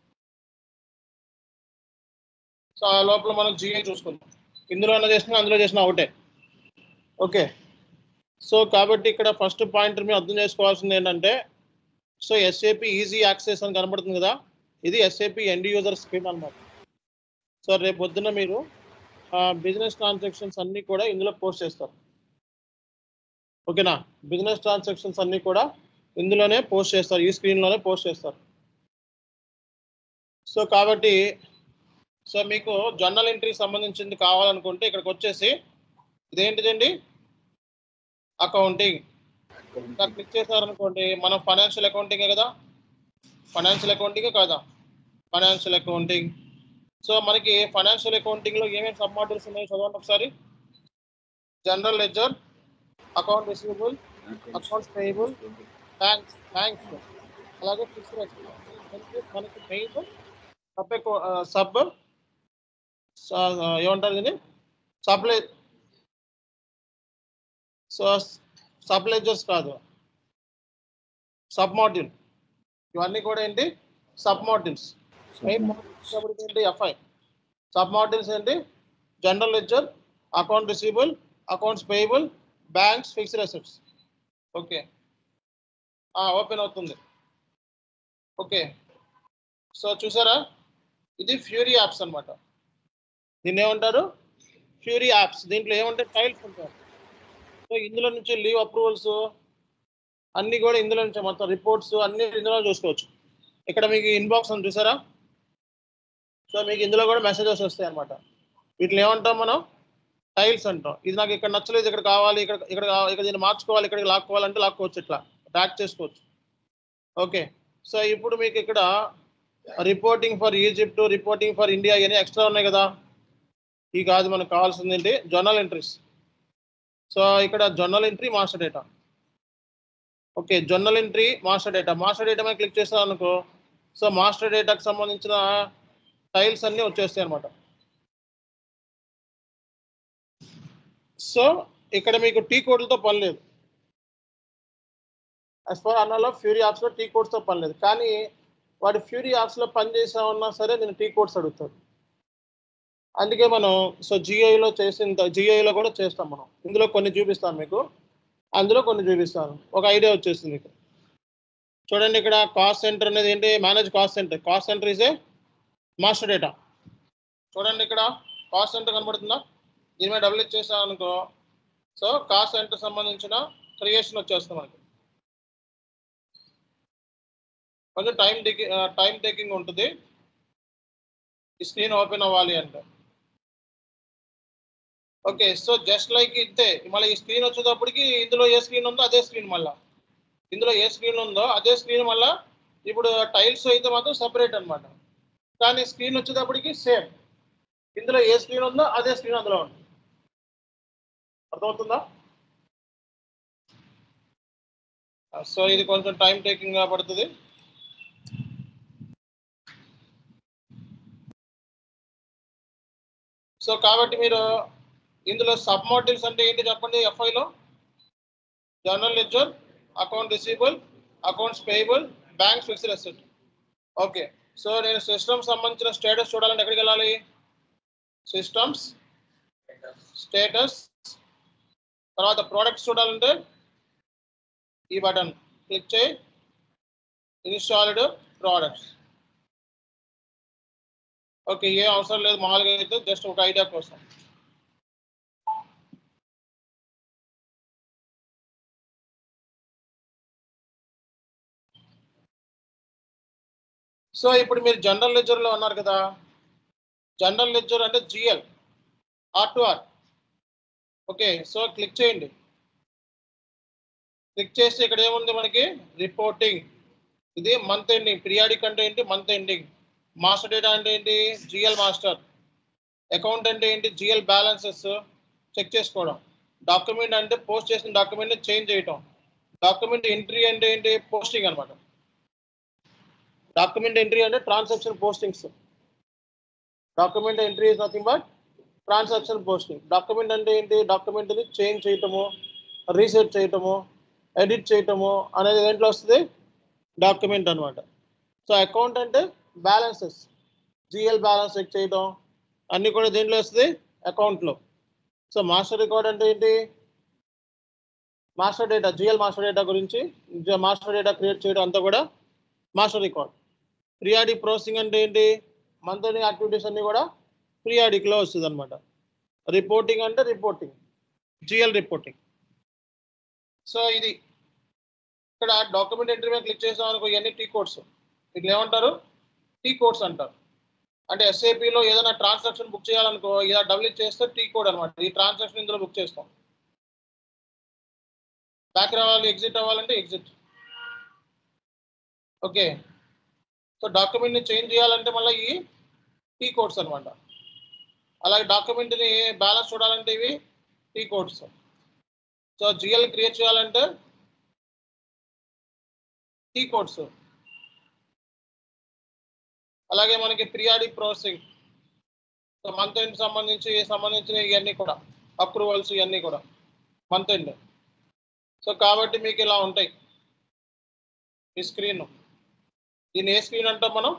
సో ఆ లోపల మనం జిఐ చూసుకుందాం. ఇందులో చేసినా అందులో చేసినా ఒకటే. ఓకే, సో కాబట్టి ఇక్కడ ఫస్ట్ పాయింట్ మీరు అర్థం చేసుకోవాల్సింది ఏంటంటే, సో SAP ఈజీ యాక్సెస్ అని కనబడుతుంది కదా, ఇది SAP ఎండ్ యూజర్ స్క్రీన్ అనమాట. సో రేపు పొద్దున్న మీరు బిజినెస్ ట్రాన్సాక్షన్స్ అన్నీ కూడా ఇందులో పోస్ట్ చేస్తారు. ఓకేనా. బిజినెస్ ట్రాన్సాక్షన్స్ అన్నీ కూడా ఇందులోనే పోస్ట్ చేస్తారు, ఈ స్క్రీన్లోనే పోస్ట్ చేస్తారు. సో కాబట్టి సో మీకు జర్నల్ ఎంట్రీకి సంబంధించింది కావాలనుకుంటే ఇక్కడికి వచ్చేసి ఇదేంటిదండి అకౌంటింగ్ ఇలా క్లిక్ చేశారనుకోండి, మనం ఫైనాన్షియల్ అకౌంటింగే కదా, ఫైనాన్షియల్ అకౌంటింగే కాదా, ఫైనాన్షియల్ అకౌంటింగ్. సో మనకి ఫైనాన్షియల్ అకౌంటింగ్లో ఏమేమి సబ్ మాడ్యూల్స్ ఉన్నాయో చదవండి ఒకసారి. General ledger, account receivable, accounts payable, banks, అలాగే ఫిక్స్డ్ అసెట్స్. మనకి మెయిన్ సబ్ ఏమంటారు దీన్ని సబ్ లెడ్జర్స్ కాదు, సబ్ మాడ్యూల్. ఇవన్నీ కూడా ఏంటి సబ్ మాడ్యూల్స్. మెయిన్ మాడ్యూల్స్ ఏంటి ఎఫ్ఐ. సబ్ మాడ్యూల్స్ ఏంటి general ledger, account receivable, accounts payable, banks, fixed assets. Okay open అవుతుంది. ఓకే సో చూసారా, ఇది ఫ్యూరీ యాప్స్ అనమాట. దీన్ని ఏమంటారు ఫ్యూరీ యాప్స్. దీంట్లో ఏమంటే టైల్స్ ఉంటారు. సో ఇందులో నుంచి లీవ్ అప్రూవల్స్ అన్నీ కూడా ఇందులో నుంచి, మొత్తం రిపోర్ట్స్ అన్నీ ఇందులో చూసుకోవచ్చు. ఇక్కడ మీకు ఇన్బాక్స్ అని చూసారా, సో మీకు ఇందులో కూడా మెసేజెస్ వస్తాయి అనమాట. వీటిని ఏమంటాం మనం టైల్స్ అంటాం. ఇది నాకు ఇక్కడ నచ్చలేదు, ఇక్కడ కావాలి, ఇక్కడ దీన్ని మార్చుకోవాలి, ఇక్కడికి లాక్కోవాలంటే లాక్కోవచ్చు, ఇట్లా ట్రాక్ చేసుకోవచ్చు. ఓకే సో ఇప్పుడు మీకు ఇక్కడ reporting for Egypt, reporting for India ఇవన్నీ ఎక్స్ట్రా ఉన్నాయి కదా. ఇవి కాదు మనకు కావాల్సింది ఏంటి జర్నల్ ఎంట్రీస్. సో ఇక్కడ journal entry master data. Okay journal entry master data మీద క్లిక్ చేస్తాను అనుకో, సో మాస్టర్ డేటాకి సంబంధించిన టైల్స్ అన్నీ వచ్చేస్తాయి అనమాట. సో ఇక్కడ మీకు టీ కోడ్లతో పని లేదు. యాజ్ ఫర్ అన్నలో ఫ్యూరీ యాప్స్లో టీ కోడ్స్తో పని లేదు. కానీ వాడు ఫ్యూరీ యాప్స్లో పని చేసా ఉన్నా సరే నేను టీ కోడ్స్ అడుగుతాడు. అందుకే మనం సో జిఐలో జిఐలో కూడా చేస్తాం మనం. ఇందులో కొన్ని చూపిస్తాను మీకు, అందులో కొన్ని చూపిస్తాను, ఒక ఐడియా వచ్చేస్తుంది మీకు. చూడండి ఇక్కడ కాస్ట్ సెంటర్ అనేది ఏంటి, manage cost center. Cost center is a master data. చూడండి ఇక్కడ కాస్ట్ సెంటర్ కనబడుతుందా, దీని మీద డబుల్ క్లిక్ చేసాను అనుకో, సో కాస్ట్ సెంటర్ సంబంధించిన క్రియేషన్ వచ్చేస్తుంది మనకి. కొంచెం టైం టేకింగ్ ఉంటుంది ఈ స్క్రీన్ ఓపెన్ అవ్వాలి అంటే. ఓకే సో జస్ట్ లైక్ ఇంతే. మళ్ళీ ఈ స్క్రీన్ వచ్చేటప్పటికి ఇందులో ఏ స్క్రీన్ ఉందో అదే స్క్రీన్, మళ్ళీ ఇందులో ఏ స్క్రీన్ ఉందో అదే స్క్రీన్ మళ్ళీ. ఇప్పుడు టైల్స్ అయితే మాత్రం సపరేట్ అనమాట, కానీ స్క్రీన్ వచ్చేటప్పటికి సేమ్. ఇందులో ఏ స్క్రీన్ ఉందో అదే స్క్రీన్ అందులో ఉంది. అర్థమవుతుందా? సో ఇది కొంచెం టైం టేకింగ్ గా పడుతుంది. సో కాబట్టి మీరు ఇందులో సబ్ మాడ్యూల్స్ అంటే ఏంటి చెప్పండి. ఎఫ్ఐలో journal ledger, account receivable, accounts payable, banks, fixed asset. Okay so నేను సిస్టమ్ సంబంధించిన స్టేటస్ చూడాలంటే ఎక్కడికి వెళ్ళాలి, సిస్టమ్స్ స్టేటస్, తర్వాత ప్రోడక్ట్స్ చూడాలంటే ఈ బటన్ క్లిక్ చేయి, ఇన్స్టాల్డ్ ప్రోడక్ట్స్. ఓకే ఏ అవసరం లేదు, మామూలుగా అయితే జస్ట్ ఒక ఐడియా కోసం. సో ఇప్పుడు మీరు జనరల్ లెడ్జర్లో ఉన్నారు కదా, జనరల్ లెడ్జర్ అంటే GL R2R. Okay so click చేయండి. క్లిక్ చేస్తే ఇక్కడ ఏముంది మనకి రిపోర్టింగ్. ఇది మంత్ ఎండింగ్. పీరియాడిక్ అంటే ఏంటి మంత్ ఎండింగ్. మాస్టర్ డేటా అంటే ఏంటి జిఎల్ మాస్టర్. అకౌంట్ అంటే ఏంటి జిఎల్ బ్యాలెన్సెస్ చెక్ చేసుకోవడం. డాక్యుమెంట్ అంటే పోస్ట్ చేసిన డాక్యుమెంట్ని చేంజ్ చేయటం. డాక్యుమెంట్ ఎంట్రీ అంటే ఏంటి పోస్టింగ్ అనమాట. డాక్యుమెంట్ ఎంట్రీ అంటే transaction postings. Document entry is nothing but transaction posting. Document అంటే ఏంటి డాక్యుమెంట్ని చేంజ్ చేయటము, రీసెట్ చేయటము, ఎడిట్ చేయటము అనేది దేంట్లో వస్తుంది డాక్యుమెంట్ అనమాట. సో అకౌంట్ అంటే బ్యాలెన్సెస్, జిఎల్ బ్యాలెన్స్ చెక్ చేయడం అన్నీ కూడా దేంట్లో వస్తుంది అకౌంట్లో. సో మాస్టర్ రికార్డ్ అంటే ఏంటి master data, GL master data గురించి మాస్టర్ డేటా క్రియేట్ చేయడం అంతా కూడా మాస్టర్ రికార్డ్. పీరియాడిక్ ప్రాసెసింగ్ అంటే ఏంటి మంత్లీ యాక్టివిటీస్ అన్నీ కూడా పీరియాడిక్లో వస్తుంది అనమాట. రిపోర్టింగ్ అంటే రిపోర్టింగ్, జిఎల్ రిపోర్టింగ్. సో ఇది ఇక్కడ డాక్యుమెంట్ ఎంట్రీ మీద క్లిక్ చేసాం అనుకో, ఇవన్నీ టీ కోడ్స్. వీటిని ఏమంటారు? టీ కోడ్స్ అంటారు. అంటే ఎస్ఏపిలో ఏదైనా ట్రాన్సాక్షన్ బుక్ చేయాలనుకో, ఇలా డబుల్ చేస్తే టీ కోడ్ అనమాట. ఈ ట్రాన్సాక్షన్ ఇందులో బుక్ చేస్తాం. బ్యాక్ రావాలి, ఎగ్జిట్ అవ్వాలంటే ఎగ్జిట్. ఓకే. సో డాక్యుమెంట్ని చేంజ్ చేయాలంటే మళ్ళీ ఈ టీ కోడ్స్ అనమాట. అలాగే డాక్యుమెంట్ని బ్యాలెన్స్ చూడాలంటే ఇవి T codes. So GL create చేయాలంటే టీ కోడ్స్. అలాగే మనకి periodic processing, so month end సంబంధించిన ఇవన్నీ కూడా అప్రూవల్స్, ఇవన్నీ కూడా మంత్ ఎండ్. సో కాబట్టి మీకు ఇలా ఉంటాయి ఈ స్క్రీన్. దీన్ని ఏ స్క్రీన్ అంటాం మనం?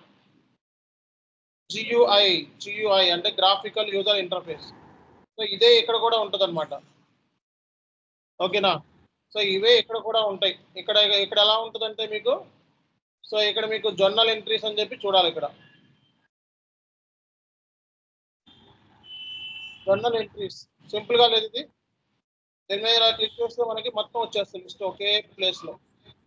GUI అంటే గ్రాఫికల్ యూజర్ ఇంటర్ఫేస్. సో ఇదే ఇక్కడ కూడా ఉంటుంది అనమాట. ఓకేనా? సో ఇవే ఇక్కడ కూడా ఉంటాయి. ఇక్కడ ఎలా ఉంటుందంటే మీకు, సో ఇక్కడ మీకు జర్నల్ ఎంట్రీస్ అని చెప్పి చూడాలి. ఇక్కడ జర్నల్ ఎంట్రీస్ సింపుల్ గా లేదు ఇది. దీని మీద ఇలా క్లిక్ చేస్తే మనకి మొత్తం వచ్చేస్తుంది లిస్ట్ ఒకే ప్లేస్ లో.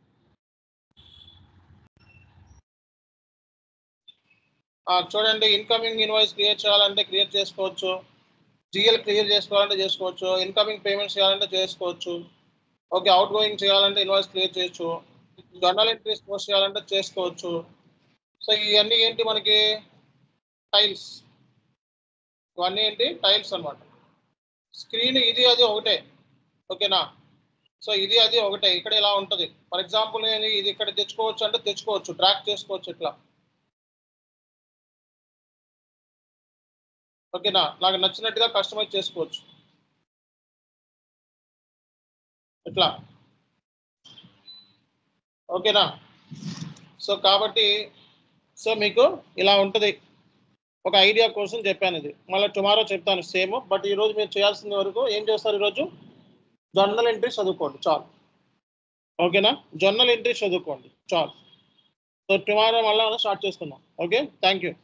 చూడండి, ఇన్కమింగ్ ఇన్వాయిస్ క్రియేట్ చేయాలంటే క్రియేట్ చేసుకోవచ్చు, జిఎల్ క్లియర్ చేసుకోవాలంటే చేసుకోవచ్చు, ఇన్కమింగ్ పేమెంట్స్ చేయాలంటే చేసుకోవచ్చు. ఓకే, అవుట్ గోయింగ్ చేయాలంటే ఇన్వాయిస్ క్లియర్ చేయొచ్చు, జర్నల్ ఎంట్రీస్ పోస్ట్ చేయాలంటే చేసుకోవచ్చు. సో ఇవన్నీ ఏంటి మనకి? టైల్స్. ఇవన్నీ ఏంటి? టైల్స్ అనమాట. స్క్రీన్ ఇది అది ఒకటే. ఓకేనా? సో ఇది అది ఒకటే. ఇక్కడ ఇలా ఉంటుంది. ఫర్ ఎగ్జాంపుల్ నేను ఇది ఇక్కడ తెచ్చుకోవచ్చు అంటే తెచ్చుకోవచ్చు, ట్రాక్ చేసుకోవచ్చు ఇట్లా. ఓకేనా? నాకు నచ్చినట్టుగా కస్టమైజ్ చేసుకోవచ్చు ఇట్లా. ఓకేనా? సో కాబట్టి సో మీకు ఇలా ఉంటుంది. ఒక ఐడియా కోసం చెప్పాను ఇది. మళ్ళీ టుమారో చెప్తాను సేమ్. బట్ ఈరోజు మీరు చేయాల్సిన వరకు ఏం చేస్తారు? ఈరోజు జర్నల్ ఎంట్రీ చదువుకోండి చాలు. ఓకేనా? జర్నల్ ఎంట్రీ చదువుకోండి చాలు. సో టుమారో మళ్ళీ స్టార్ట్ చేసుకుందాం. Okay, thank you.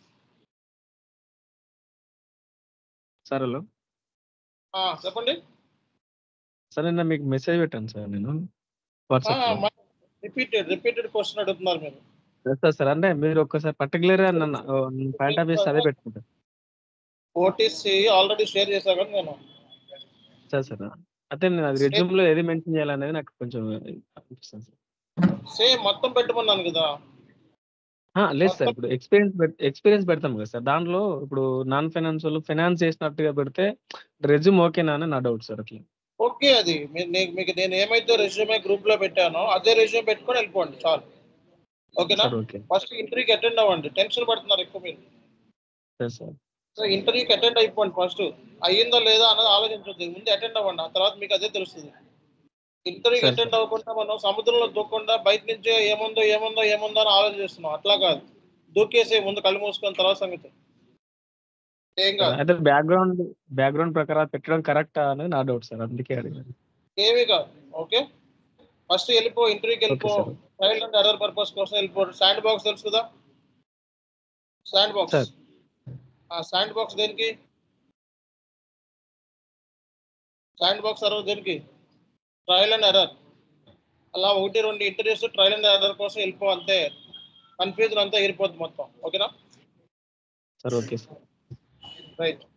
Sir hello చెప్పండి సార్. నిన్న మీకు మెసేజ్ పెట్టాను సార్ నేను వాట్సాప్. రిపీటెడ్ క్వశ్చన్ అడుగుతున్నారు మీరు. సార్ అంటే మీరు ఒక్కసారి పర్టికులర్ నన్ను పాయింట్ ఆఫ్ చేసి అదే పెట్టుకుంటారు. ఓటీసీ ఆల్రెడీ షేర్ చేశా కదా నేను. సార్ అయితే నేను అది రెజ్యూమ్ లో ఏది మెన్షన్ చేయాలనేది నాకు కొంచెం అనిపిస్తుంది సార్. సేమ్ మొత్తం పెట్టమన్నాను కదా. లేదు సార్, ఇప్పుడు ఎక్స్పీరియన్స్ పెడతాం కదా సార్. దాంట్లో ఇప్పుడు నాన్ ఫైనాన్స్ వాళ్ళు ఫైనాన్స్ చేసినట్టుగా పెడితే రెజ్యూమ్ ఓకేనా అని నా డౌట్ సార్. అట్లా ఓకే, అది మీకు నేను ఏమైతే రెజ్యూమే గ్రూప్ లో పెట్టానో అదే రెజ్యూమ్ పెట్టుకొని వెళ్ళిపోండి చాలు. ఓకేనా? ఫస్ట్ ఇంటర్వ్యూకి అటెండ్ అవ్వండి. టెన్షన్ పడుతున్నారు ఎక్కువ మీరు. సో ఇంటర్వ్యూకి అటెండ్ అయిపోండి. ఫస్ట్ అయ్యిందా లేదా అన్నది ఆలోచించొద్దు, ముందు అటెండ్ అవ్వండి. ఆ తర్వాత మీకు అదే తెలుస్తుంది. ఇంటర్వ్యూకి అటెండ్ అవ్వకుండా మనం సముద్రంలో దూకకుండా బయట నుంచే ఏముందో అని ఆలోచిస్తున్నాం. అట్లా కాదు, దూకేసే ముందు కళ్ళు మూసుకొని తర్వాత సంగతి ఏం కాదు. అయితే బ్యాక్గ్రౌండ్ ప్రకారం పెట్టడం కరెక్ట్ అనేది నా డౌట్ సార్, అందుకే అడిగాను. ఏమీ కాదు. ఓకే, ఫస్ట్ వెళ్ళిపో, ఇంటర్వ్యూకి వెళ్ళిపో. ట్రయల్ అండ్ ఎర్రర్ పర్పస్ కోసం వెళ్ళిపో. శాండ్ బాక్స్ తెలుసు కదా? Sandbox. శాండ్ బాక్స్ దేనికి? శాండ్ బాక్స్ సర్వర్ దేనికి? Trial and error. అలా 1-2 ఇంటర్వ్యూస్ ట్రయల్ అండ్ ఎర్రర్ కోసం వెళ్ళిపో. అంతే, కన్ఫ్యూజన్ అంతా ఏరిపోద్ది మొత్తం. ఓకేనా? Sir okay sir. రైట్.